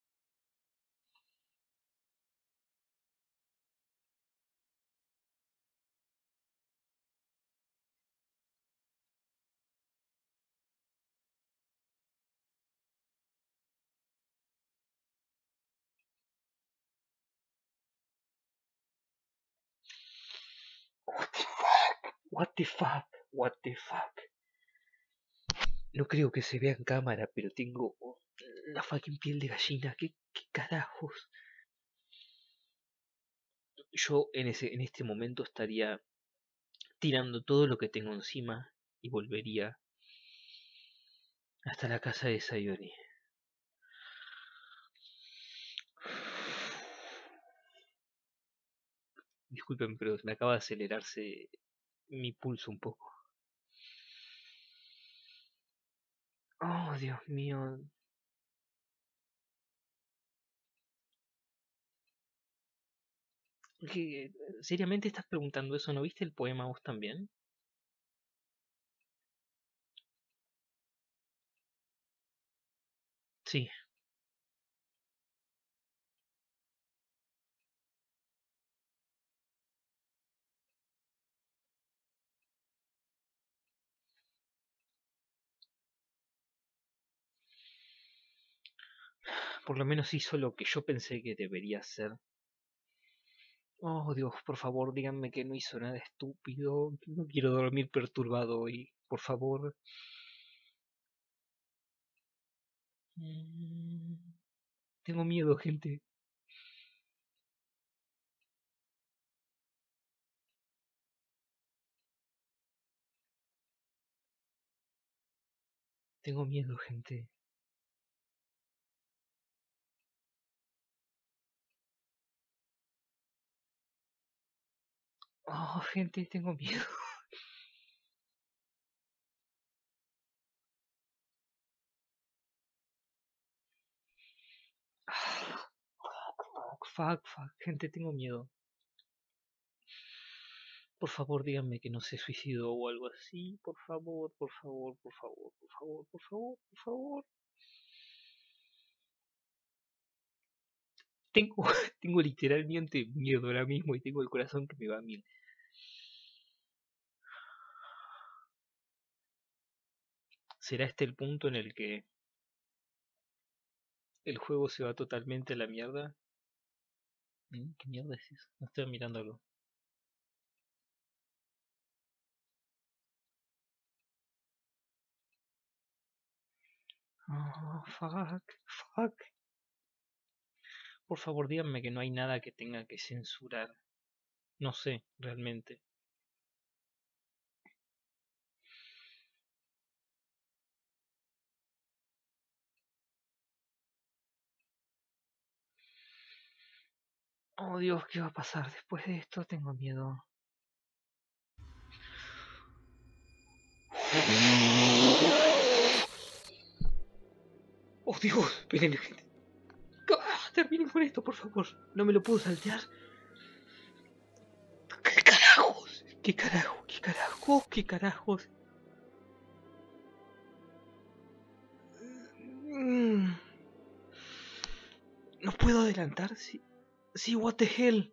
What the fuck? What the fuck? What the fuck? No creo que se vea en cámara, pero tengo la fucking piel de gallina. ¿Qué carajos? Yo en este momento estaría tirando todo lo que tengo encima y volvería hasta la casa de Sayori. Disculpen, pero me acaba de acelerarse mi pulso un poco. Oh, Dios mío. ¿Seriamente estás preguntando eso? ¿No viste el poema vos también? Sí, por lo menos hizo lo que yo pensé que debería hacer. Oh, Dios, por favor, díganme que no hizo nada estúpido. No quiero dormir perturbado hoy, por favor. Mm, Tengo miedo, gente. Tengo miedo, gente. Oh, gente, tengo miedo. Fuck, gente, tengo miedo. Por favor, díganme que no se suicidó o algo así. Por favor, por favor, por favor, por favor, por favor, por favor. Tengo, tengo literalmente miedo ahora mismo y tengo el corazón que me va a mil. ¿Será este el punto en el que el juego se va totalmente a la mierda? ¿Qué mierda es eso? No estoy mirándolo. Oh, fuck. Por favor, díganme que no hay nada que tenga que censurar. No sé, realmente. Oh Dios, ¿qué va a pasar después de esto? Tengo miedo. Oh Dios, esperen, gente. Terminen con esto, por favor. No me lo puedo saltear. ¿Qué carajos? ¿Qué carajos? ¿Qué carajos? ¿Qué carajos? Mm, No puedo adelantar. Sí, sí, what the hell.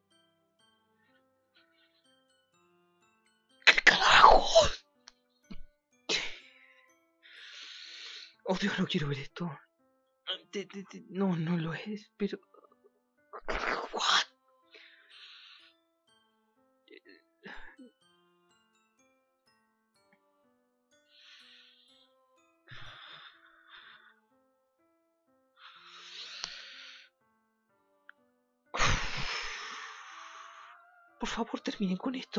¿Qué carajos? Oh Dios, no quiero ver esto. No, no lo es, pero... What? Por favor, terminen con esto.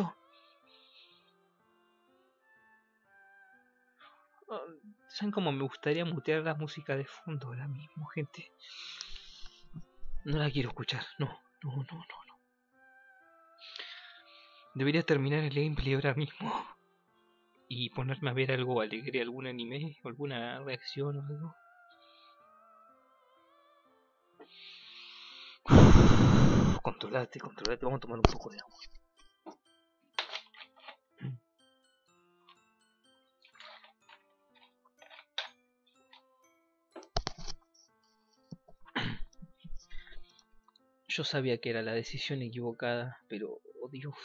¿Saben cómo me gustaría mutear la música de fondo ahora mismo, gente? No la quiero escuchar, no. Debería terminar el gameplay ahora mismo y ponerme a ver algo alegre, algún anime, alguna reacción o algo. controlate, controlate. Vamos a tomar un poco de agua. Yo sabía que era la decisión equivocada, pero... Oh, Dios.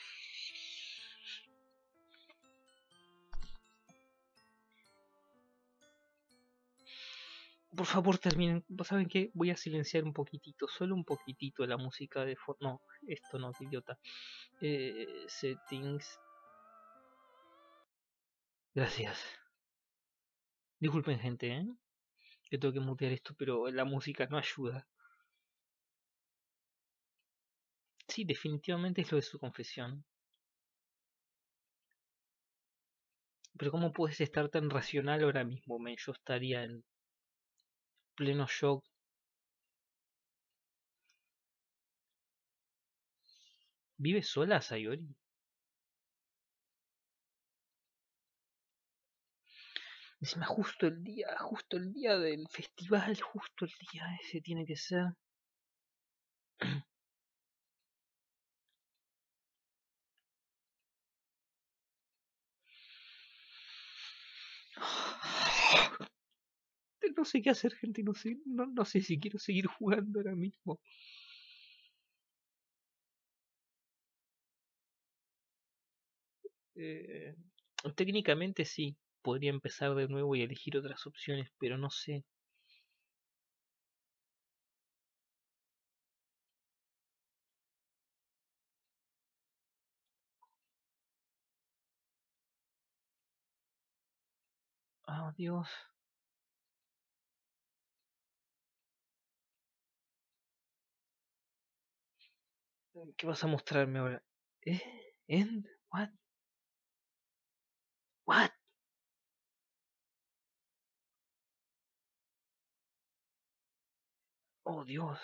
Por favor, terminen. ¿Saben qué? Voy a silenciar un poquitito, solo un poquitito la música de fondo. No, esto no, qué idiota. Settings. Gracias. Disculpen, gente, ¿eh? Que tengo que mutear esto, pero la música no ayuda. Sí, definitivamente es lo de su confesión. Pero ¿cómo puedes estar tan racional ahora mismo, men? Yo estaría en pleno shock. ¿Vive sola, Sayori? Encima justo el día del festival, justo el día ese tiene que ser. No sé qué hacer, gente, no sé si quiero seguir jugando ahora mismo. Eh, Técnicamente sí, podría empezar de nuevo y elegir otras opciones, pero no sé. Oh, Dios. ¿Qué vas a mostrarme ahora? ¿Eh? ¿End? ¿What? ¿What? Oh, Dios.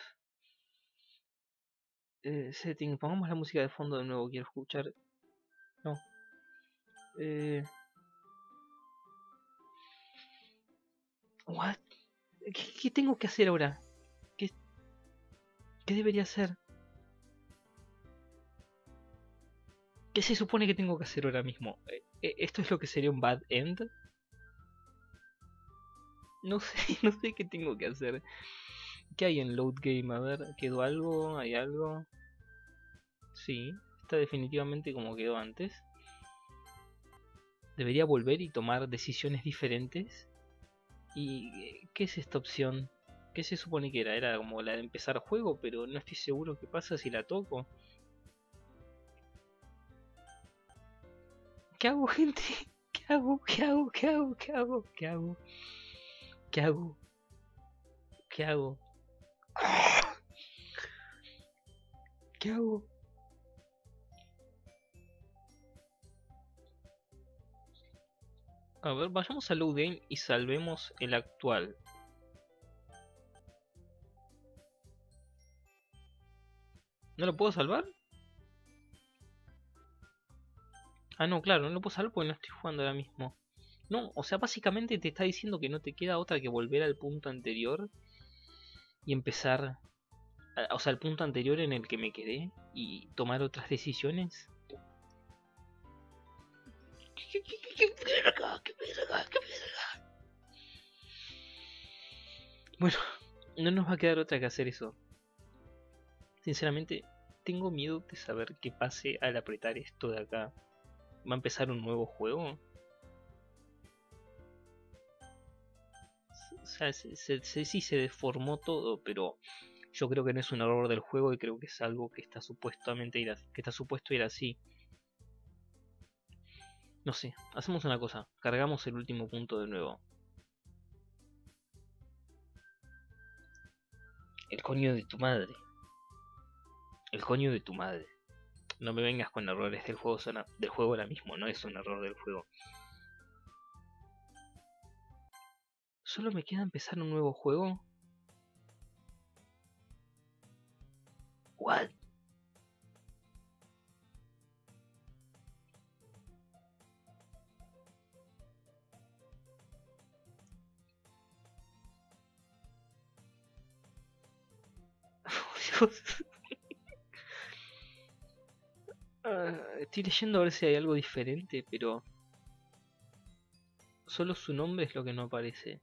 Setting, pongamos la música de fondo de nuevo, quiero escuchar. No. Eh, ¿What? ¿Qué tengo que hacer ahora? ¿Qué, qué debería hacer? ¿Qué se supone que tengo que hacer ahora mismo? ¿Esto es lo que sería un bad end? No sé, no sé qué tengo que hacer. ¿Qué hay en load game? A ver, ¿quedó algo? ¿Hay algo? Sí, está definitivamente como quedó antes. Debería volver y tomar decisiones diferentes. ¿Y qué es esta opción? ¿Qué se supone que era? Era como la de empezar juego, pero no estoy seguro qué pasa si la toco. ¿Qué hago, gente? ¿Qué hago? ¿Qué hago? ¿Qué hago? ¿Qué hago? ¿Qué hago? ¿Qué hago? ¿Qué hago? ¿Qué hago? A ver, vayamos a load game y salvemos el actual. ¿No lo puedo salvar? Ah, no, claro, no lo puedo salvar porque no estoy jugando ahora mismo. No, o sea, básicamente te está diciendo que no te queda otra que volver al punto anterior y empezar, o sea, al punto anterior en el que me quedé y tomar otras decisiones. ¿Qué verga? ¿Qué verga? ¿Qué verga? Bueno, no nos va a quedar otra que hacer eso. Sinceramente, tengo miedo de saber qué pase al apretar esto de acá. ¿Va a empezar un nuevo juego? O sea, sí se deformó todo, pero yo creo que no es un error del juego y creo que es algo que está que está supuesto ir así. No sé, hacemos una cosa, cargamos el último punto de nuevo. El coño de tu madre. El coño de tu madre. No me vengas con errores del juego ahora mismo, no es un error del juego. Solo me queda empezar un nuevo juego. What? Oh, Dios. Estoy leyendo a ver si hay algo diferente, pero solo su nombre es lo que no aparece.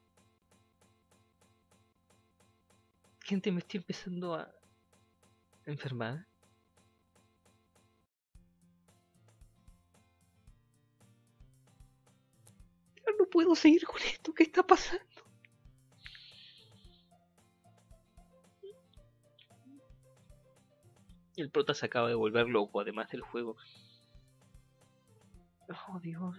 Gente, me estoy empezando a enfermar. No puedo seguir con esto, ¿qué está pasando? El prota se acaba de volver loco, además del juego. Oh, Dios.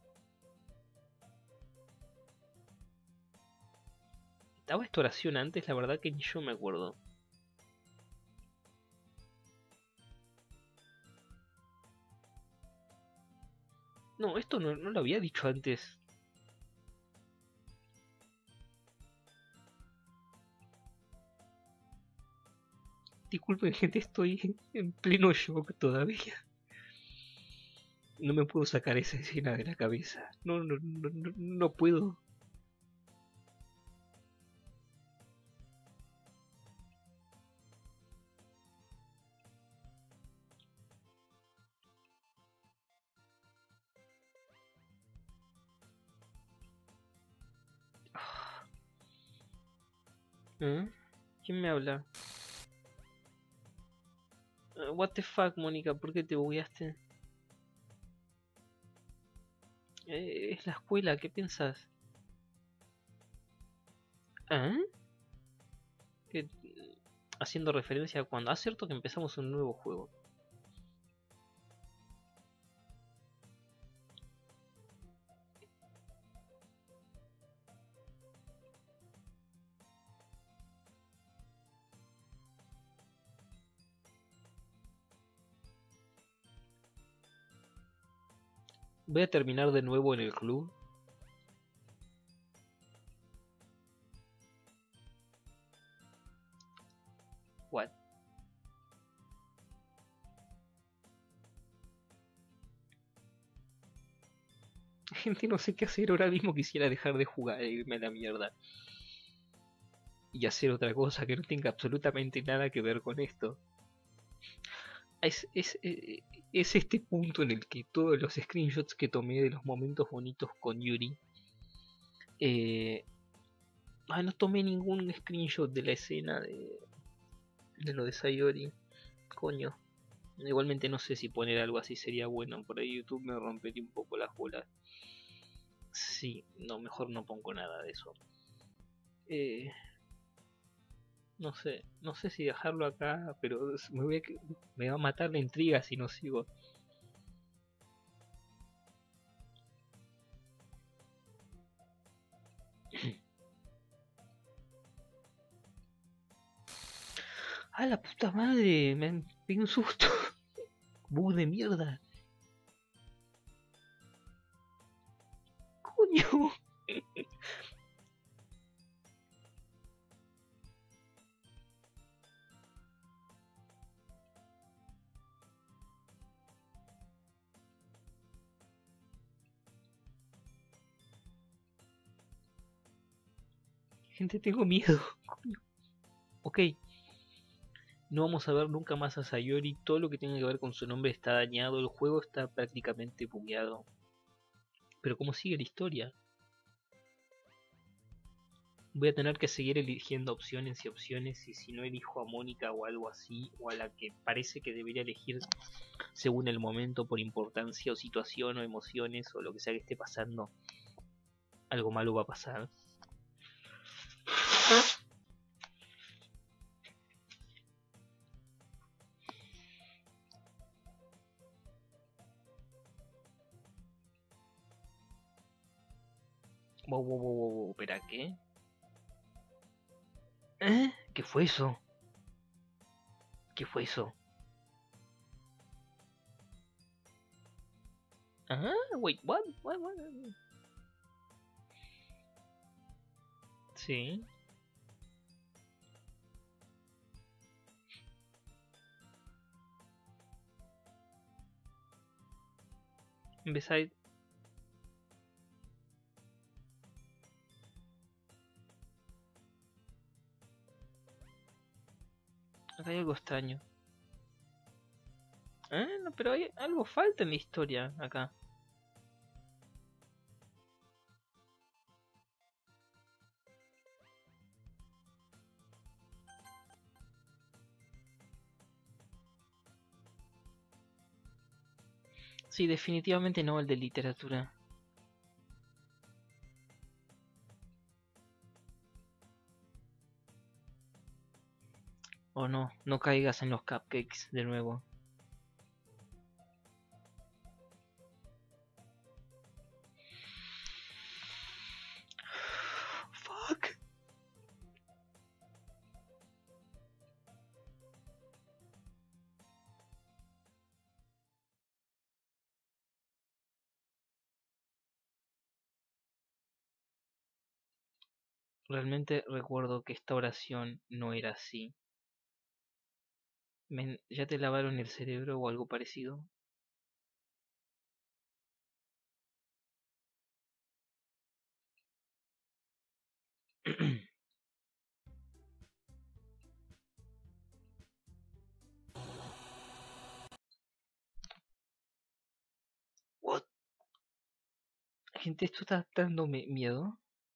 ¿Estaba esta oración antes? La verdad que ni yo me acuerdo. No, esto no lo había dicho antes. Disculpen, gente, estoy en pleno shock todavía. No me puedo sacar esa escena de la cabeza. No puedo. ¿Eh? ¿Quién me habla? What the fuck, Mónica, ¿por qué te bugueaste? Es la escuela, ¿qué piensas? ¿Ah? Que, haciendo referencia a cuando... Ah, cierto que empezamos un nuevo juego. Voy a terminar de nuevo en el club. What? Gente, no sé qué hacer ahora mismo. Quisiera dejar de jugar e irme a la mierda. Y hacer otra cosa que no tenga absolutamente nada que ver con esto. Es este punto en el que todos los screenshots que tomé de los momentos bonitos con Yuri. No tomé ningún screenshot de la escena de lo de Sayori. Coño. Igualmente no sé si poner algo así sería bueno. Por ahí YouTube me rompería un poco las bolas. Sí, no, mejor no pongo nada de eso. No sé si dejarlo acá, pero me va a matar la intriga si no sigo. ¡Ah, la puta madre! Me pegué un susto. Bug de mierda. Coño. Gente, tengo miedo. Coño. Ok. No vamos a ver nunca más a Sayori. Todo lo que tenga que ver con su nombre está dañado. El juego está prácticamente bugueado. Pero ¿cómo sigue la historia? Voy a tener que seguir eligiendo opciones y opciones. Y si no elijo a Mónica o algo así, o a la que parece que debería elegir según el momento, por importancia o situación o emociones o lo que sea que esté pasando, algo malo va a pasar. Wow, ¿espera qué? ¿Eh? ¿Qué fue eso? ¿Qué fue eso? Ah, wait, what? What? Sí. Beside. Acá hay algo extraño. No, pero hay algo falta en la historia acá. Sí, definitivamente no el de literatura. O no, no caigas en los cupcakes de nuevo. Fuck. Realmente recuerdo que esta oración no era así. ¿Ya te lavaron el cerebro o algo parecido? What? Gente, esto está dándome miedo.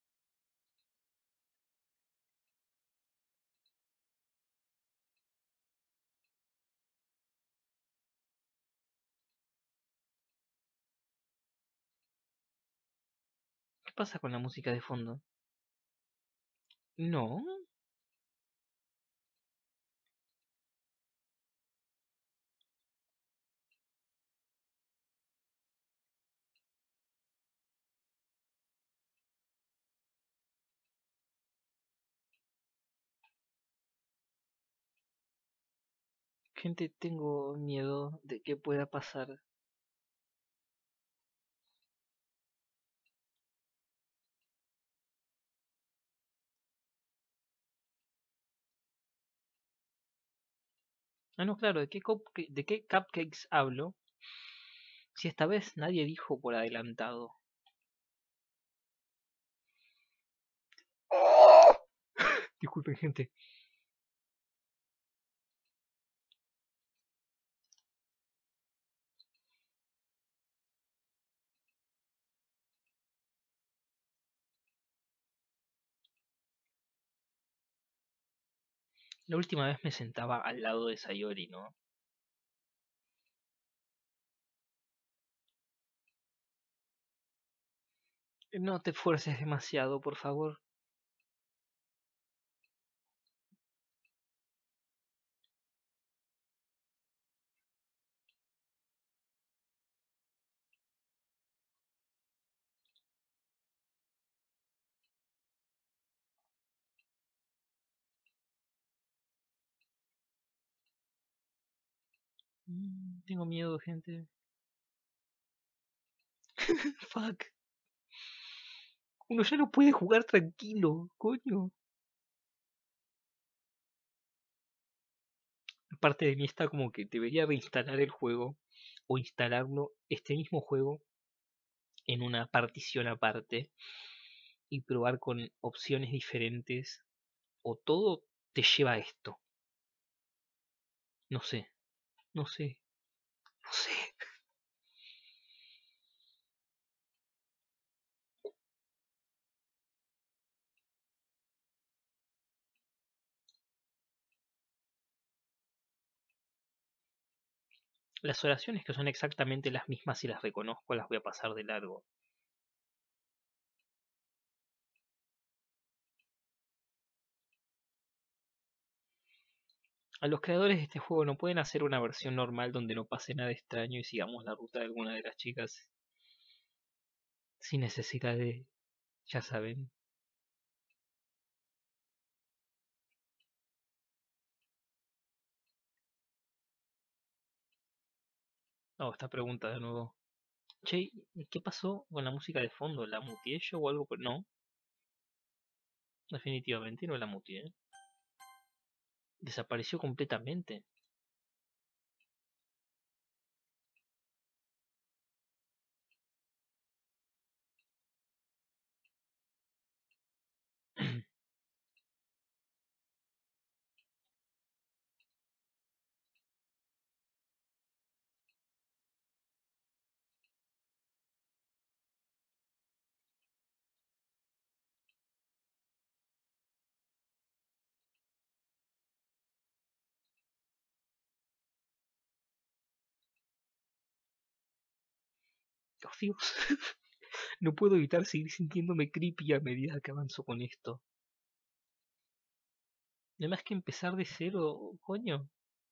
¿Qué pasa con la música de fondo? No. Gente, tengo miedo de que pueda pasar. Ah, no, claro, ¿de qué cupcakes hablo? Si esta vez nadie dijo por adelantado. ¡Oh! Disculpen, gente. La última vez me sentaba al lado de Sayori, ¿no? No te esfuerces demasiado, por favor. Tengo miedo, gente. Fuck. Uno ya no puede jugar tranquilo, coño. Parte de mí está como que debería reinstalar el juego o instalarlo, este mismo juego, en una partición aparte y probar con opciones diferentes. O todo te lleva a esto. No sé, no sé, no sé. Las oraciones que son exactamente las mismas, si las reconozco, las voy a pasar de largo. A los creadores de este juego no pueden hacer una versión normal donde no pase nada extraño y sigamos la ruta de alguna de las chicas sin necesidad de, ya saben. No, esta pregunta de nuevo. Che, ¿y qué pasó con la música de fondo? ¿La muteé yo o algo? No, definitivamente no la muteé. Desapareció completamente. Oh, Dios. No puedo evitar seguir sintiéndome creepy a medida que avanzo con esto. No hay más que empezar de cero, coño.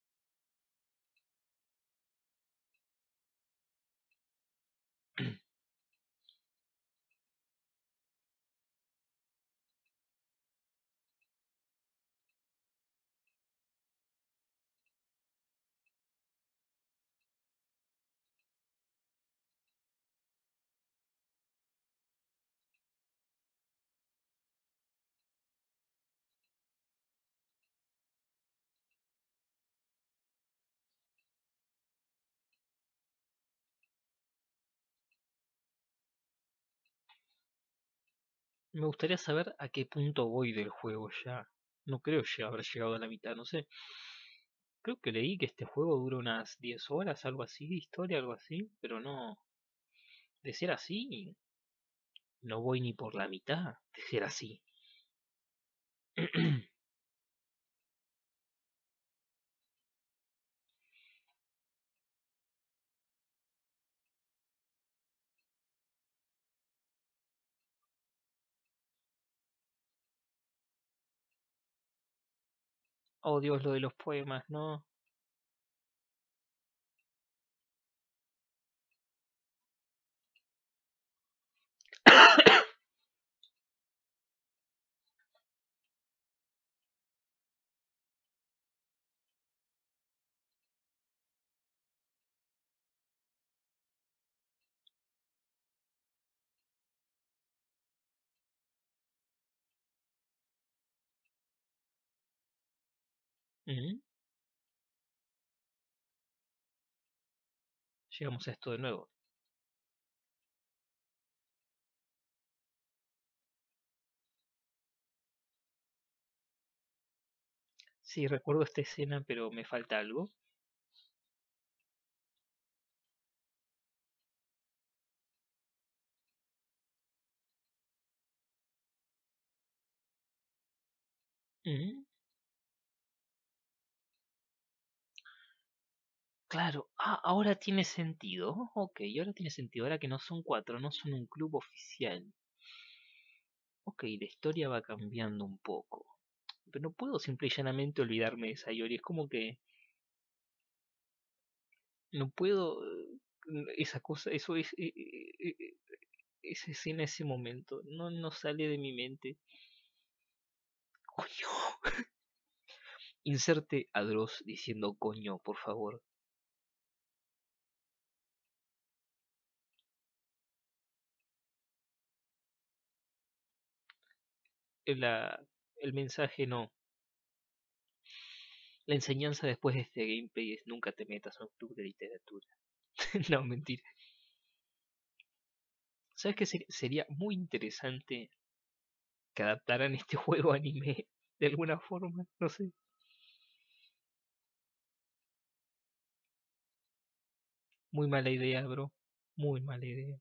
Me gustaría saber a qué punto voy del juego ya. No creo haber llegado a la mitad, no sé. Creo que leí que este juego dura unas 10 horas, algo así, de historia, algo así, pero no. De ser así, no voy ni por la mitad, de ser así. Oh Dios, lo de los poemas, ¿no? Ujú. Llegamos a esto de nuevo. Sí, recuerdo esta escena, pero me falta algo. Ujú. Claro, ahora tiene sentido. Ok, ahora tiene sentido. Ahora que no son cuatro, no son un club oficial. Ok, la historia va cambiando un poco. Pero no puedo simple y llanamente olvidarme de Sayori. Es como que no puedo. Esa cosa, eso es. Esa escena, ese momento. No sale de mi mente. Coño. Inserte a Dross diciendo coño, por favor. La, el mensaje no. La enseñanza después de este gameplay es nunca te metas a un club de literatura. No, mentira. ¿Sabes qué sería muy interesante que adaptaran este juego a anime de alguna forma? No sé. Muy mala idea, bro. Muy mala idea.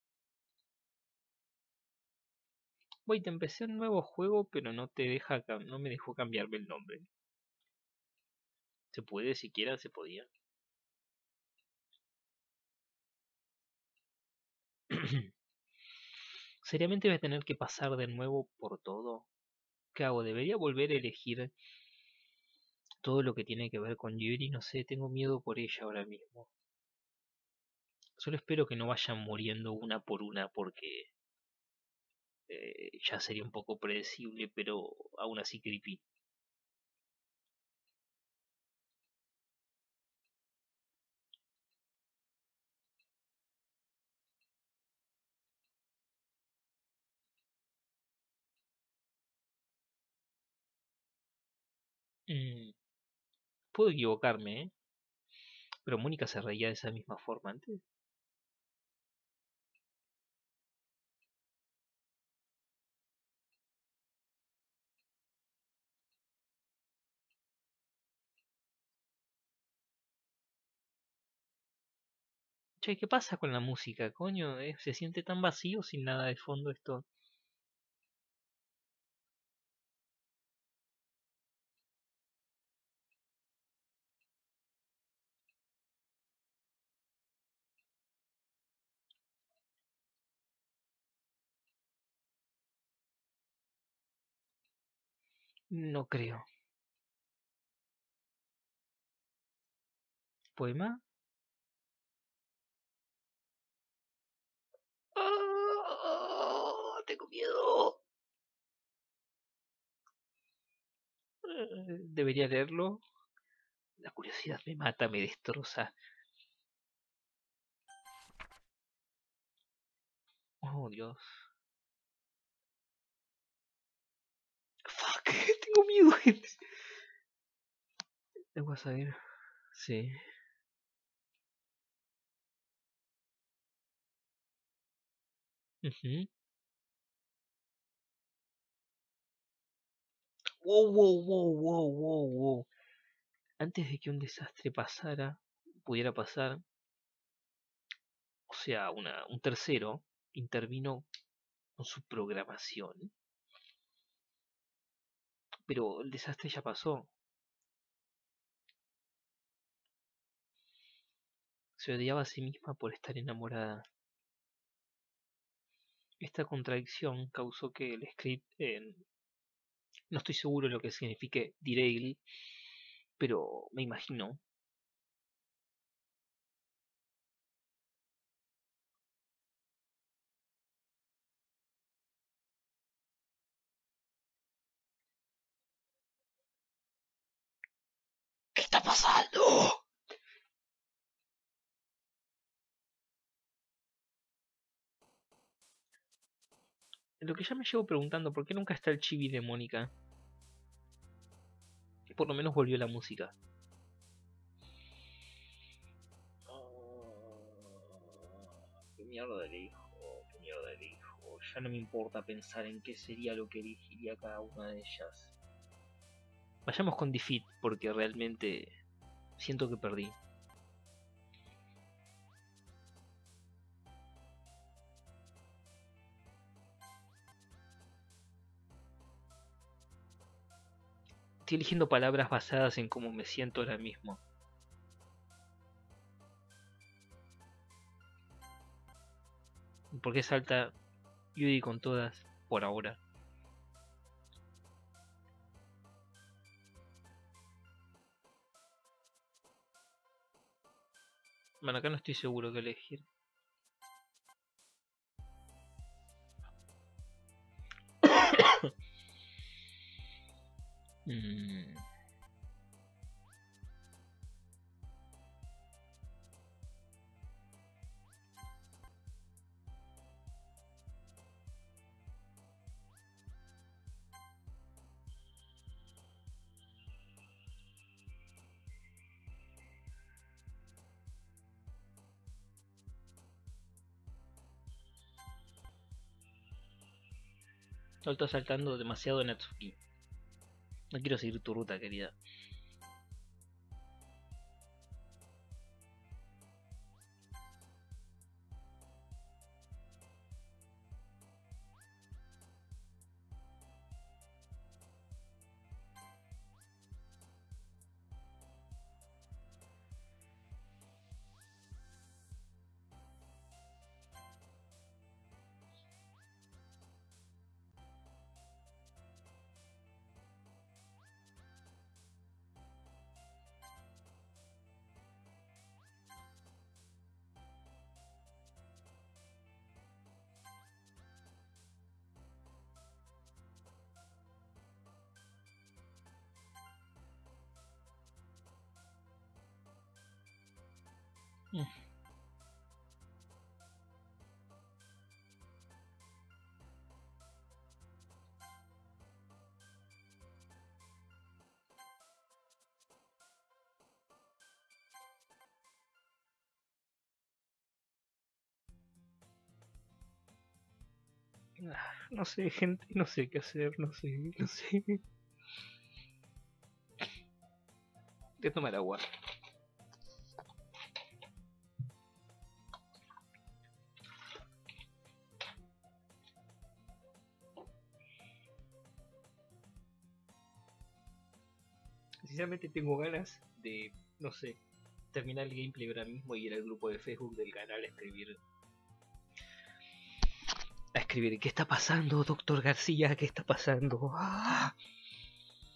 Voy, te empecé un nuevo juego, pero no te deja, no me dejó cambiarme el nombre. Se puede, siquiera se podía. Seriamente voy a tener que pasar de nuevo por todo. ¿Qué hago? ¿Debería volver a elegir todo lo que tiene que ver con Yuri? No sé, tengo miedo por ella ahora mismo. Solo espero que no vayan muriendo una por una porque ya sería un poco predecible, pero aún así creepy. Mm, puedo equivocarme, ¿eh? Pero Mónica se reía de esa misma forma antes. Che, ¿qué pasa con la música, coño? Se siente tan vacío sin nada de fondo esto. No creo. ¿Poema? ¡Oh! Tengo miedo. Debería leerlo. La curiosidad me mata, me destroza. Oh, Dios. Fuck, tengo miedo. Debo saber. Sí. Ujú. Wow, wow, wow, wow, wow, wow. Antes de que un desastre pudiera pasar, o sea, un tercero intervino con su programación, pero el desastre ya pasó. Se odiaba a sí misma por estar enamorada. Esta contradicción causó que el script, no estoy seguro de lo que signifique derail, pero me imagino. ¿Qué está pasando? Lo que ya me llevo preguntando, ¿por qué nunca está el chibi de Mónica? Por lo menos volvió la música. Qué mierda elijo, qué mierda elijo. Ya no me importa pensar en qué sería lo que elegiría cada una de ellas. Vayamos con Defeat, porque realmente siento que perdí. Estoy eligiendo palabras basadas en cómo me siento ahora mismo. ¿Por qué salta Yuri con todas por ahora? Bueno, acá no estoy seguro qué elegir. Mm. No estás saltando demasiado, Natsuki. No quiero seguir tu ruta, querida. Mm. No sé, gente, no sé qué hacer, no sé, no sé. De tomar agua. Sinceramente tengo ganas de, no sé, terminar el gameplay ahora mismo y ir al grupo de Facebook del canal a escribir. ¿qué está pasando, doctor García? ¿Qué está pasando? ¡Ah!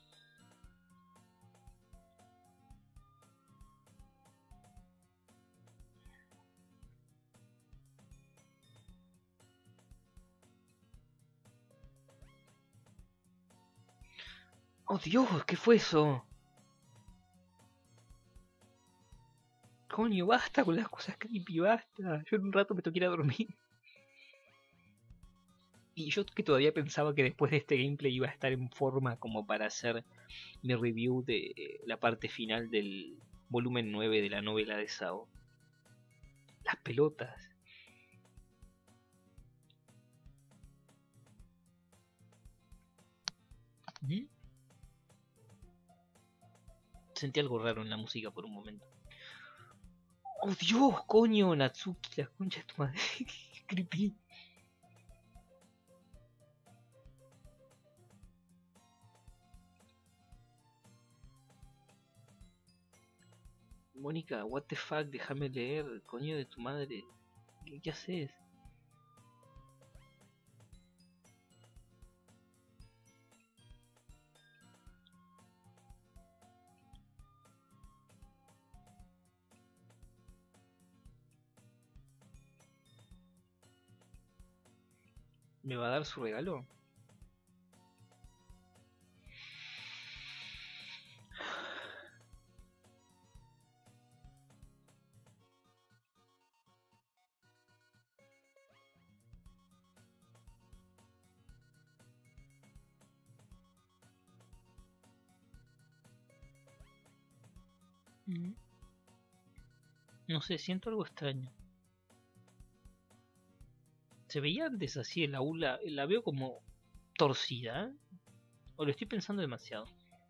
¡Oh Dios! ¿Qué fue eso? Coño, basta con las cosas creepy, basta. Yo en un rato me tengo que ir a dormir. Y yo que todavía pensaba que después de este gameplay iba a estar en forma como para hacer mi review de la parte final del volumen 9 de la novela de Sao. Las pelotas. ¿Mm? Sentí algo raro en la música por un momento. ¡Oh Dios, coño! Natsuki, la concha de tu madre. Qué creepy. Mónica, what the fuck, déjame leer, coño de tu madre. ¿Qué haces? ¿Me va a dar su regalo? Mm. No sé, siento algo extraño. Se veía antes así el aula, la veo como torcida, ¿eh? O lo estoy pensando demasiado.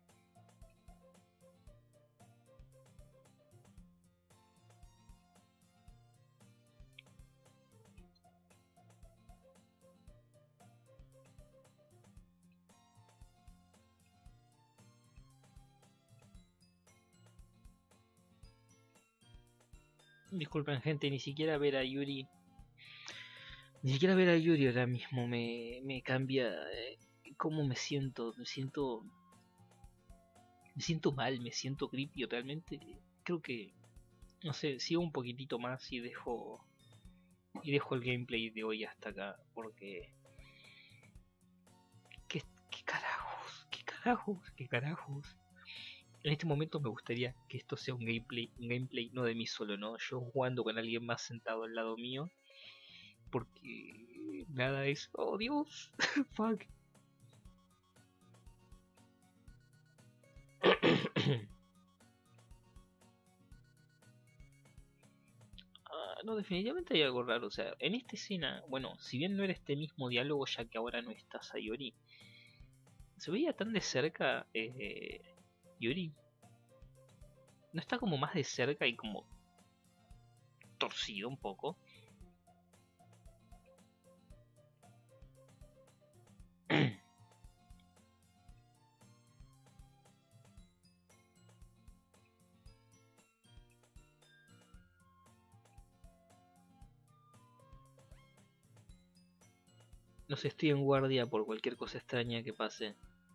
Disculpen gente, ni siquiera ver a Yuri. Ni siquiera ver a Yuri ahora mismo me cambia cómo me siento. Me siento mal, me siento creepy realmente. Creo que, no sé, sigo un poquitito más y dejo el gameplay de hoy hasta acá. Porque, ¿qué carajos? ¿Qué carajos? ¿Qué carajos? En este momento me gustaría que esto sea un gameplay no de mí solo, ¿no? Yo jugando con alguien más sentado al lado mío. Porque nada es. ¡Oh Dios! ¡Fuck! No, definitivamente hay algo raro. O sea, en esta escena, bueno, si bien no era este mismo diálogo, ya que ahora no está Sayori, se veía tan de cerca Yuri. ¿No está como más de cerca y como torcido un poco? No sé, estoy en guardia por cualquier cosa extraña que pase.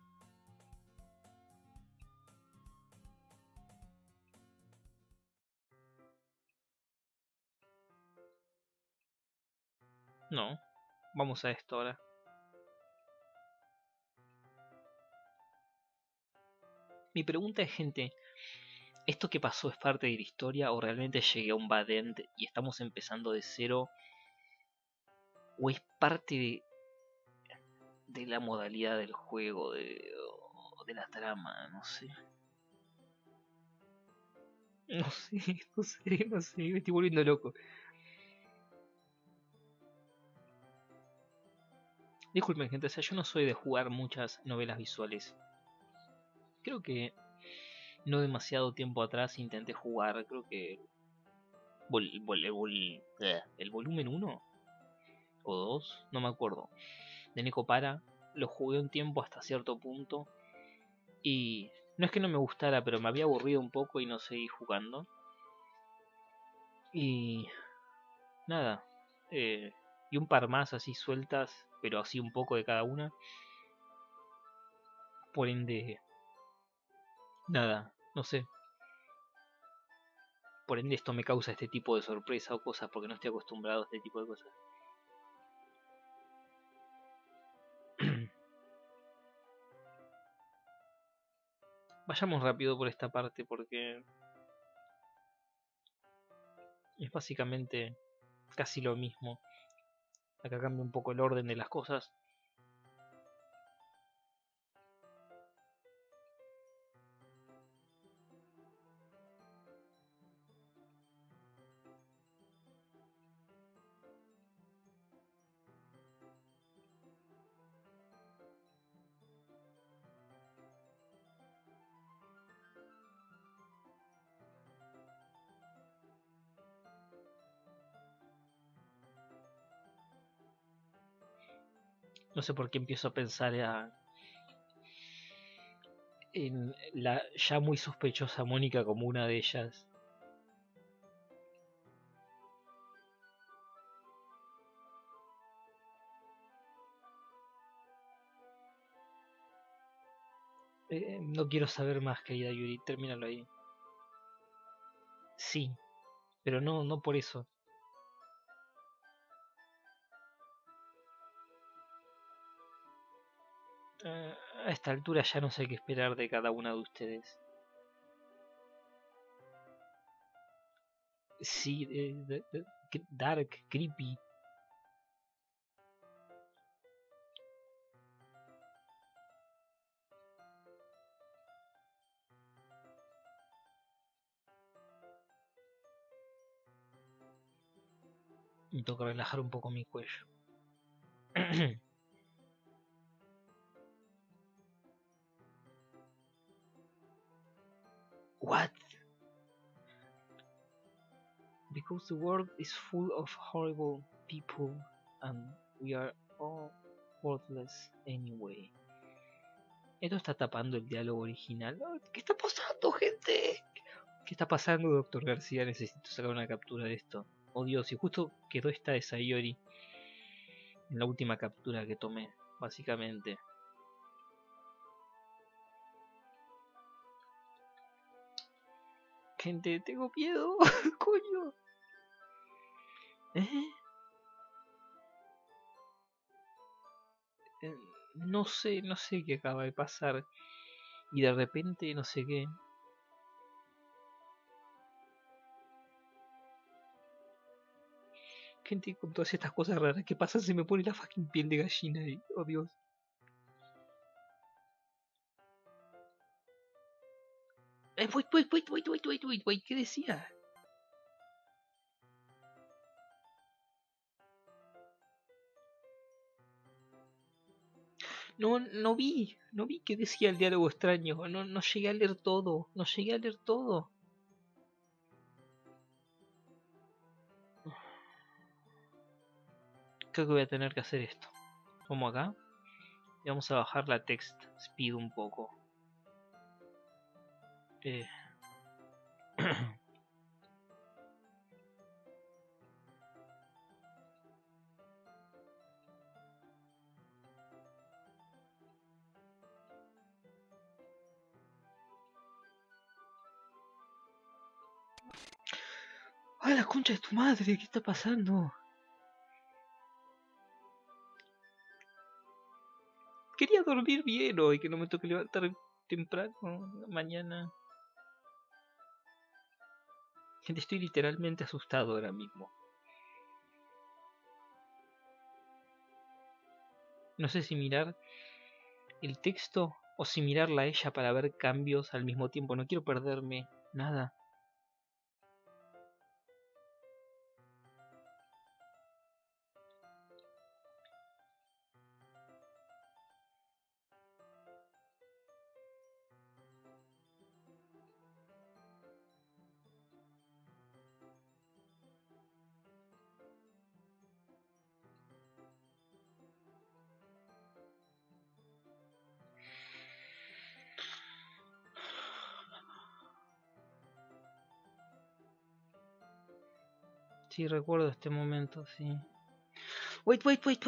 No, vamos a esto ahora. Mi pregunta es, gente, ¿esto que pasó es parte de la historia o realmente llegué a un bad end y estamos empezando de cero? ¿O es parte de la modalidad del juego, o de la trama? No sé. No sé, no sé, no sé, me estoy volviendo loco. Disculpen gente, o sea, yo no soy de jugar muchas novelas visuales. Creo que no demasiado tiempo atrás intenté jugar, creo que el volumen uno o 2 no me acuerdo, de Neko Para. Lo jugué un tiempo hasta cierto punto y no es que no me gustara, pero me había aburrido un poco y no seguí jugando. Y nada, y un par más así sueltas, pero así un poco de cada una. Por ende, nada, no sé. Por ende esto me causa este tipo de sorpresa o cosas porque no estoy acostumbrado a este tipo de cosas. Vayamos rápido por esta parte porque es básicamente casi lo mismo. Acá cambia un poco el orden de las cosas. No sé por qué empiezo a pensar en la ya muy sospechosa Mónica como una de ellas. No quiero saber más, querida Yuri, termínalo ahí. Sí, pero no por eso. A esta altura ya no sé qué esperar de cada una de ustedes. Sí, dark, creepy. Me toca relajar un poco mi cuello. What? Because the world is full of horrible people and we are all worthless anyway. Esto está tapando el diálogo original. ¿Qué está pasando, gente? ¿Qué está pasando, doctor García? Necesito sacar una captura de esto. Oh Dios, y justo quedó esta de Sayori en la última captura que tomé, básicamente. Gente, tengo miedo. Coño. ¿Eh? No sé qué acaba de pasar. Y de repente no sé qué. Gente, con todas estas cosas raras que pasan se me pone la fucking piel de gallina ahí. Oh Dios. Wait, ¿qué decía? No vi qué decía el diálogo extraño. No llegué a leer todo, no llegué a leer todo. Creo que voy a tener que hacer esto. Como acá. Y vamos a bajar la text speed un poco. Eh. ¡Ay, la concha de tu madre! ¿Qué está pasando? Quería dormir bien hoy, que no me toque levantar temprano mañana. Gente, estoy literalmente asustado ahora mismo. No sé si mirar el texto o si mirarla a ella para ver cambios al mismo tiempo. No quiero perderme nada. Sí, recuerdo este momento, sí. Wait,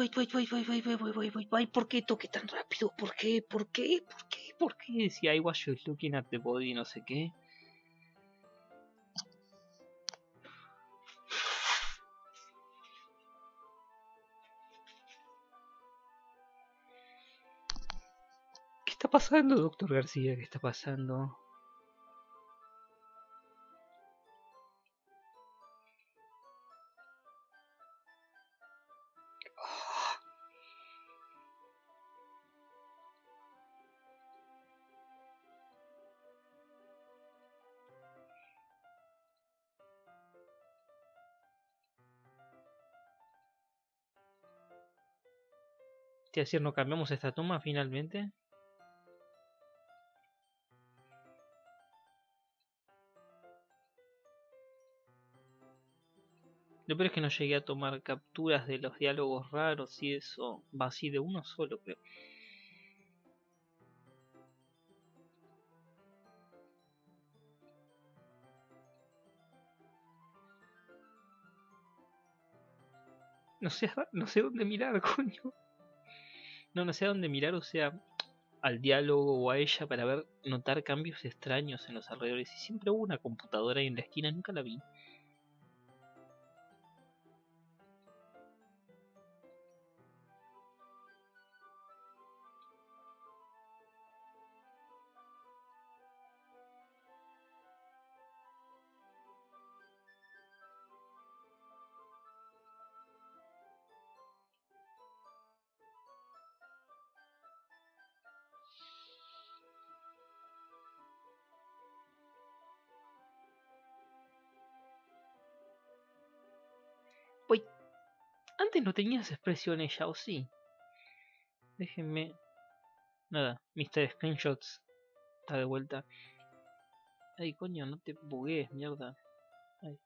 ¿por qué toqué tan rápido? ¿Por qué? Decía, I was just looking at the body, no sé qué. está pasando, doctor García? ¿Qué está pasando? ¿Qué decir? ¿No cambiamos esta toma finalmente? Lo peor es que no llegué a tomar capturas de los diálogos raros y eso. Va así de uno solo, creo. No sé dónde mirar, coño. No sé a dónde mirar, o sea, al diálogo o a ella para ver, notar cambios extraños en los alrededores. Y siempre hubo una computadora ahí en la esquina, nunca la vi. Uy, antes no tenía esa expresión ella, ¿o sí? Déjenme... Nada, Mr. Screenshots está de vuelta. Ay, coño, no te buguees, mierda. Ahí.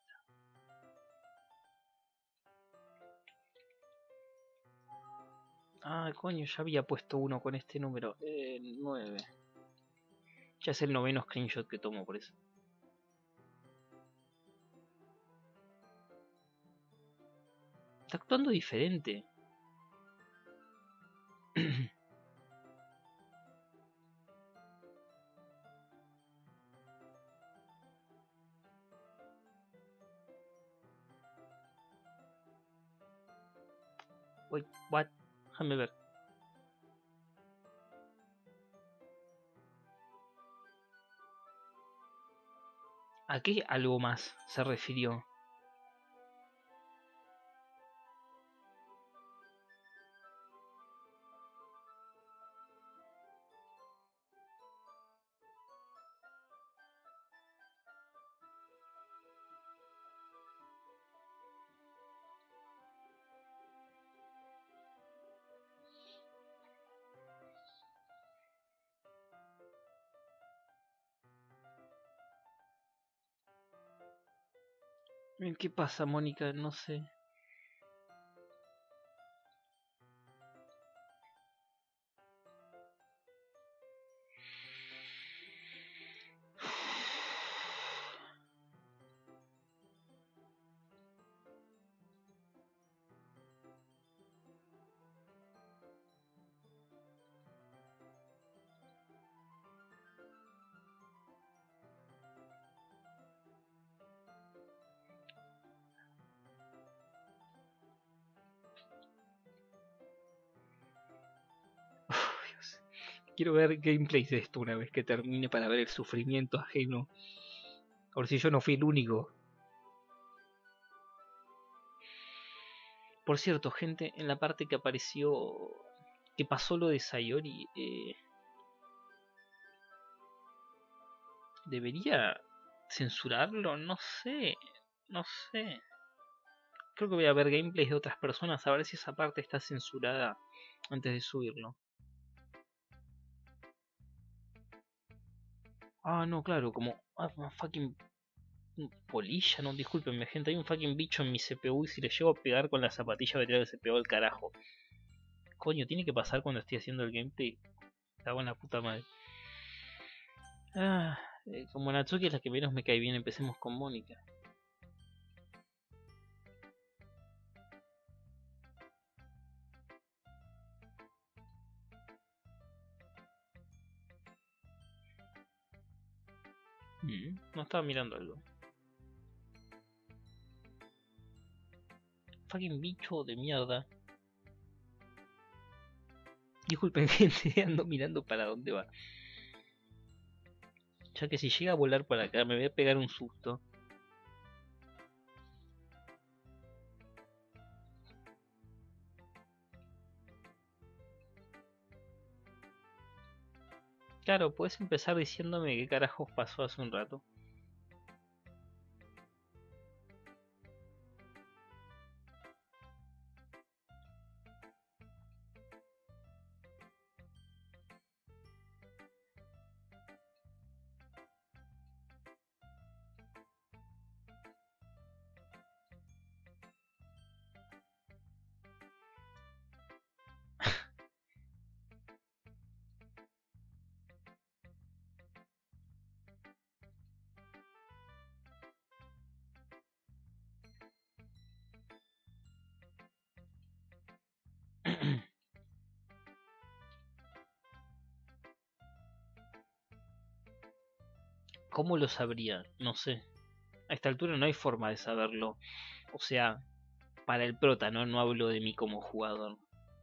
Ah, coño, ya había puesto uno con este número. 9. Ya es el noveno screenshot que tomo por eso. Está actuando diferente. Wait, what? Déjame ver. ¿A qué algo más se refirió? ¿Qué pasa, Mónica? No sé. Dios. Quiero ver gameplays de esto una vez que termine para ver el sufrimiento ajeno. Por si yo no fui el único. Por cierto, gente, en la parte que apareció... que pasó lo de Sayori... ¿debería censurarlo? No sé. No sé. Creo que voy a ver gameplays de otras personas a ver si esa parte está censurada antes de subirlo. Ah, no, claro, como... una fucking polilla, no, discúlpenme, gente, hay un fucking bicho en mi CPU y si le llego a pegar con la zapatilla voy a tirar el CPU al carajo. Coño, tiene que pasar cuando estoy haciendo el gameplay. Cago en la puta madre. Ah, como Natsuki es la que menos me cae bien, empecemos con Mónica. No estaba mirando algo. Fucking bicho de mierda. Disculpen, gente, ando mirando para dónde va. Ya que si llega a volar para acá me voy a pegar un susto. Claro, puedes empezar diciéndome qué carajos pasó hace un rato. ¿Cómo lo sabría? No sé. A esta altura no hay forma de saberlo. O sea, para el prota, ¿no? No hablo de mí como jugador.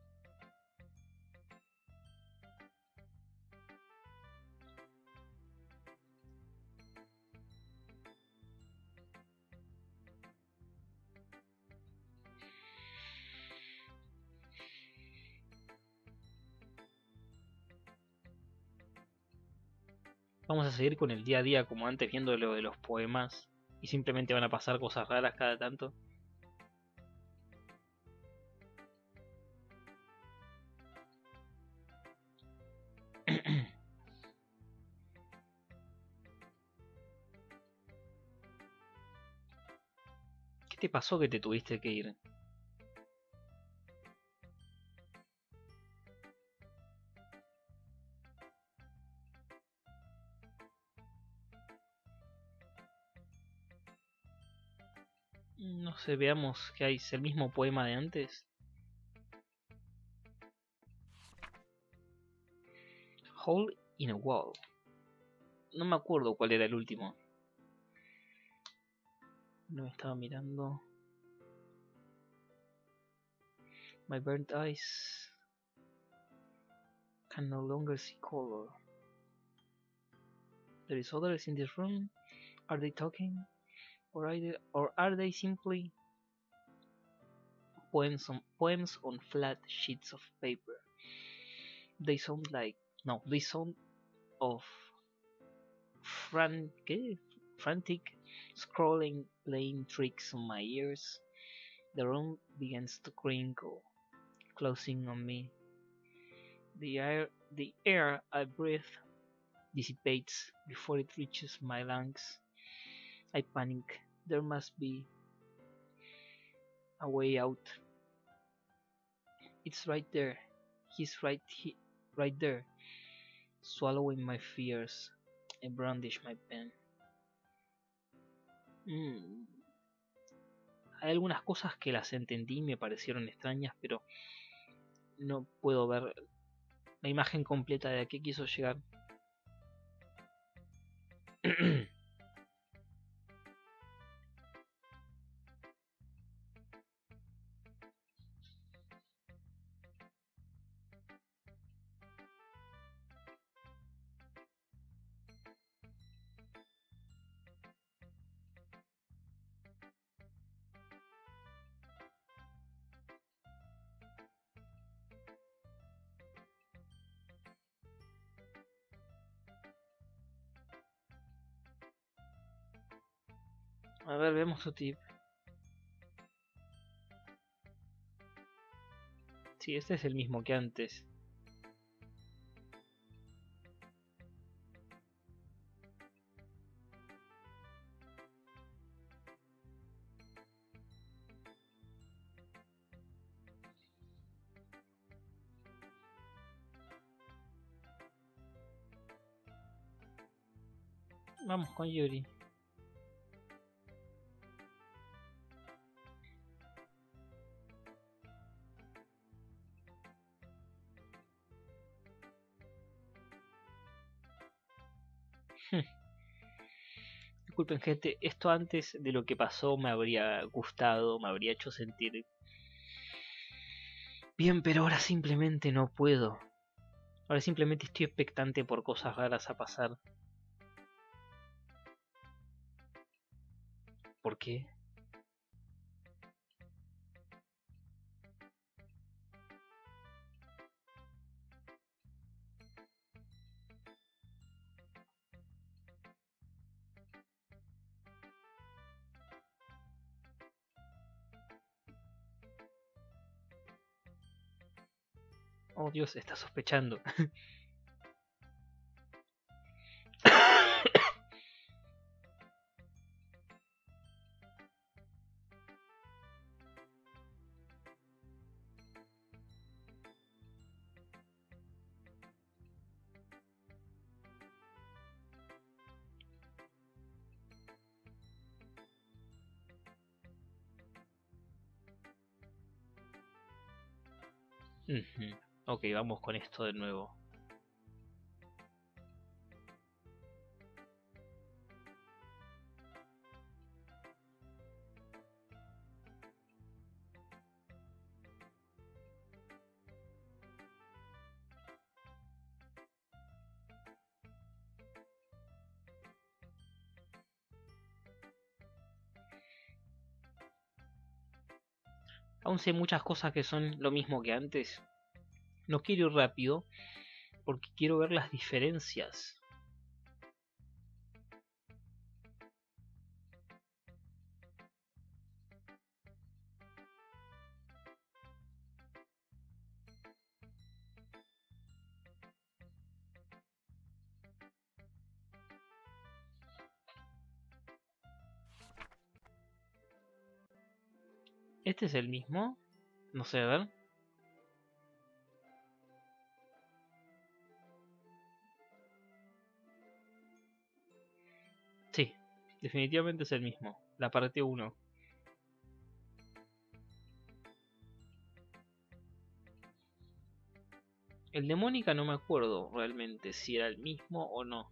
Vamos a seguir con el día a día como antes viendo lo de los poemas. Y simplemente van a pasar cosas raras cada tanto. ¿Qué te pasó que te tuviste que ir? No sé, veamos que hay. ¿Es el mismo poema de antes? Hole in a wall. No me acuerdo cuál era el último. No me estaba mirando. My burnt eyes can no longer see color. There is others in this room. Are they talking? Or are they simply poems on flat sheets of paper? They sound like... No, they sound of frantic scrolling playing tricks on my ears. The room begins to crinkle, closing on me. The air I breathe dissipates before it reaches my lungs. I panic. There must be a way out. It's right there. He's right there. Swallowing my fears, I brandish my pen. Hay algunas cosas que las entendí y me parecieron extrañas, pero no puedo ver la imagen completa de a qué quiso llegar. A ver, vemos su tip. Sí, este es el mismo que antes. Vamos con Yuri. Disculpen, gente, esto antes de lo que pasó me habría gustado, me habría hecho sentir bien, pero ahora simplemente no puedo. Ahora simplemente estoy expectante por cosas raras a pasar. ¿Por qué? Oh Dios, está sospechando. Ujú. Ok, vamos con esto de nuevo. Aún sé muchas cosas que son lo mismo que antes. No quiero ir rápido porque quiero ver las diferencias. ¿Este es el mismo? No sé, a ver. Sí, definitivamente es el mismo. La parte 1. El de Mónica no me acuerdo realmente si era el mismo o no.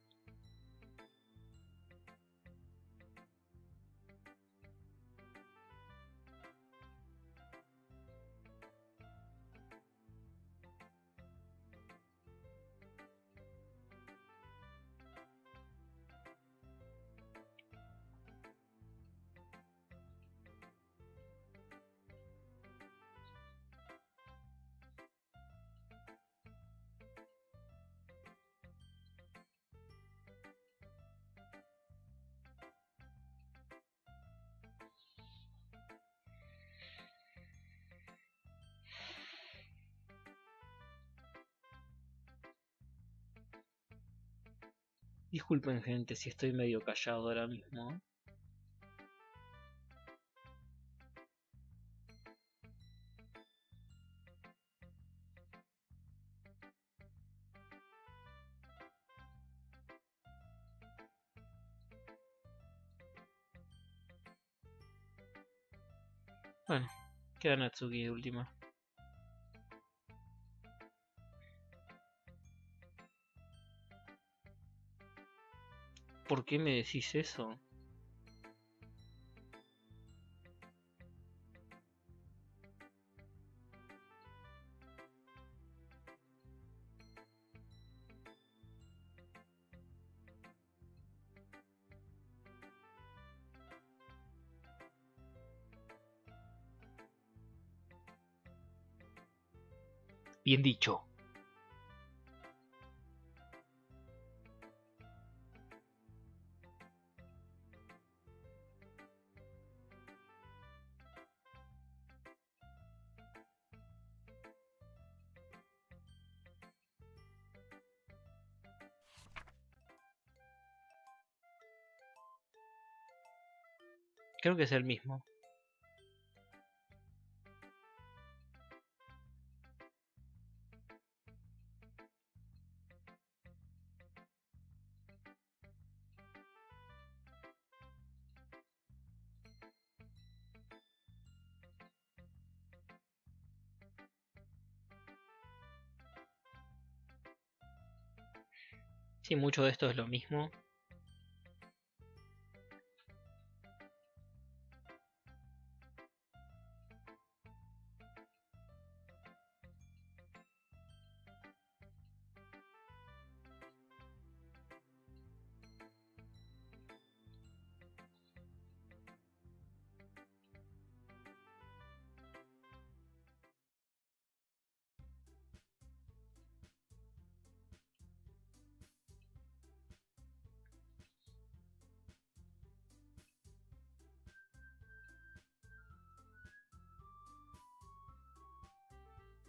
Disculpen gente si estoy medio callado ahora mismo. Bueno, queda Natsuki de última. ¿Por qué me decís eso? Bien dicho. Creo que es el mismo. Sí, mucho de esto es lo mismo.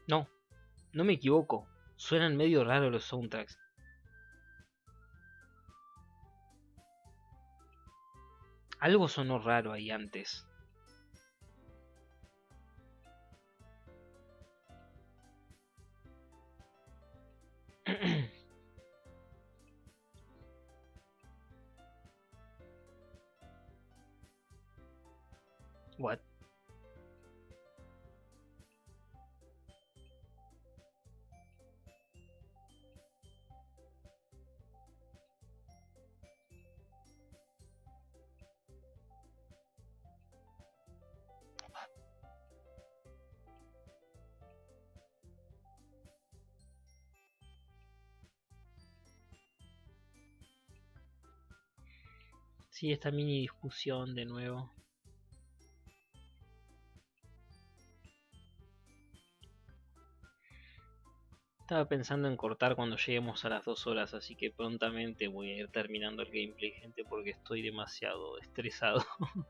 No, no me equivoco. Suenan medio raros los soundtracks. Algo sonó raro ahí antes. What? Sí, esta mini discusión de nuevo. Estaba pensando en cortar cuando lleguemos a las 2 horas, así que prontamente voy a ir terminando el gameplay, gente, porque estoy demasiado estresado.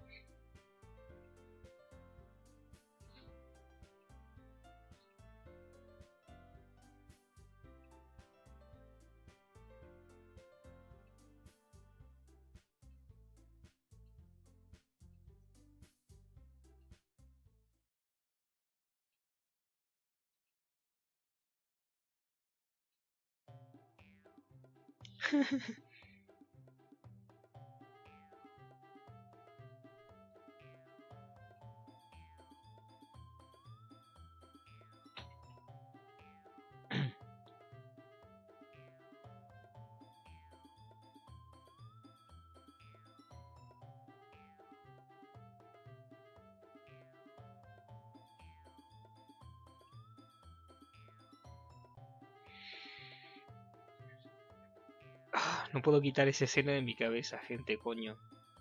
No puedo quitar esa escena de mi cabeza, gente, coño.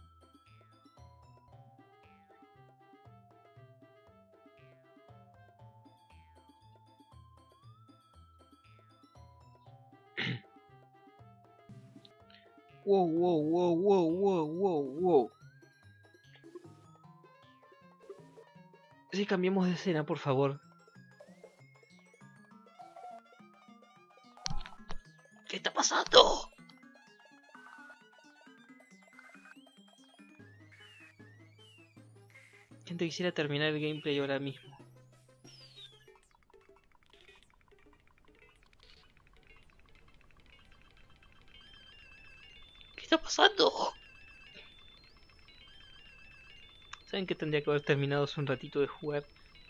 Wow, wow, wow, wow, wow, wow, wow. Sí, cambiemos de escena, por favor. ¿Qué está pasando? Gente, quisiera terminar el gameplay ahora mismo. ¿Qué está pasando? ¿Saben que tendría que haber terminado hace un ratito de jugar?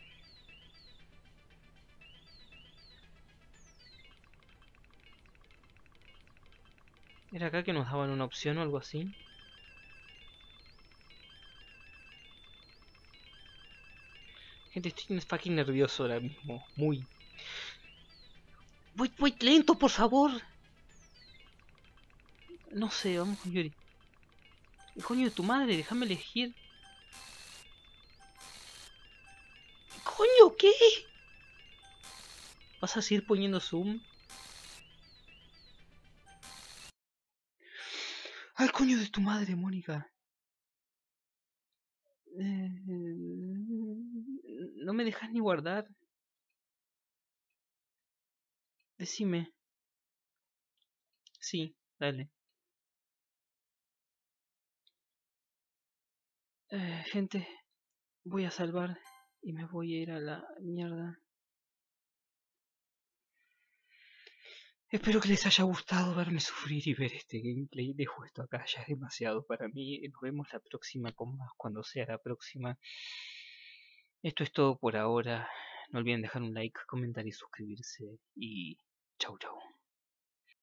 ¿Era acá que nos daban una opción o algo así? Gente, estoy fucking nervioso ahora mismo. Muy. Voy lento, por favor. No sé, vamos con Yuri. Coño de tu madre, déjame elegir. Coño, ¿qué? ¿Vas a seguir poniendo zoom? Ay, coño de tu madre, Mónica. No me dejas ni guardar. Decime. Sí, dale. Gente, voy a salvar y me voy a ir a la mierda. Espero que les haya gustado verme sufrir y ver este gameplay. Dejo esto acá, ya es demasiado para mí. Nos vemos la próxima con más, cuando sea la próxima. Esto es todo por ahora. No olviden dejar un like, comentar y suscribirse. Y chau chau.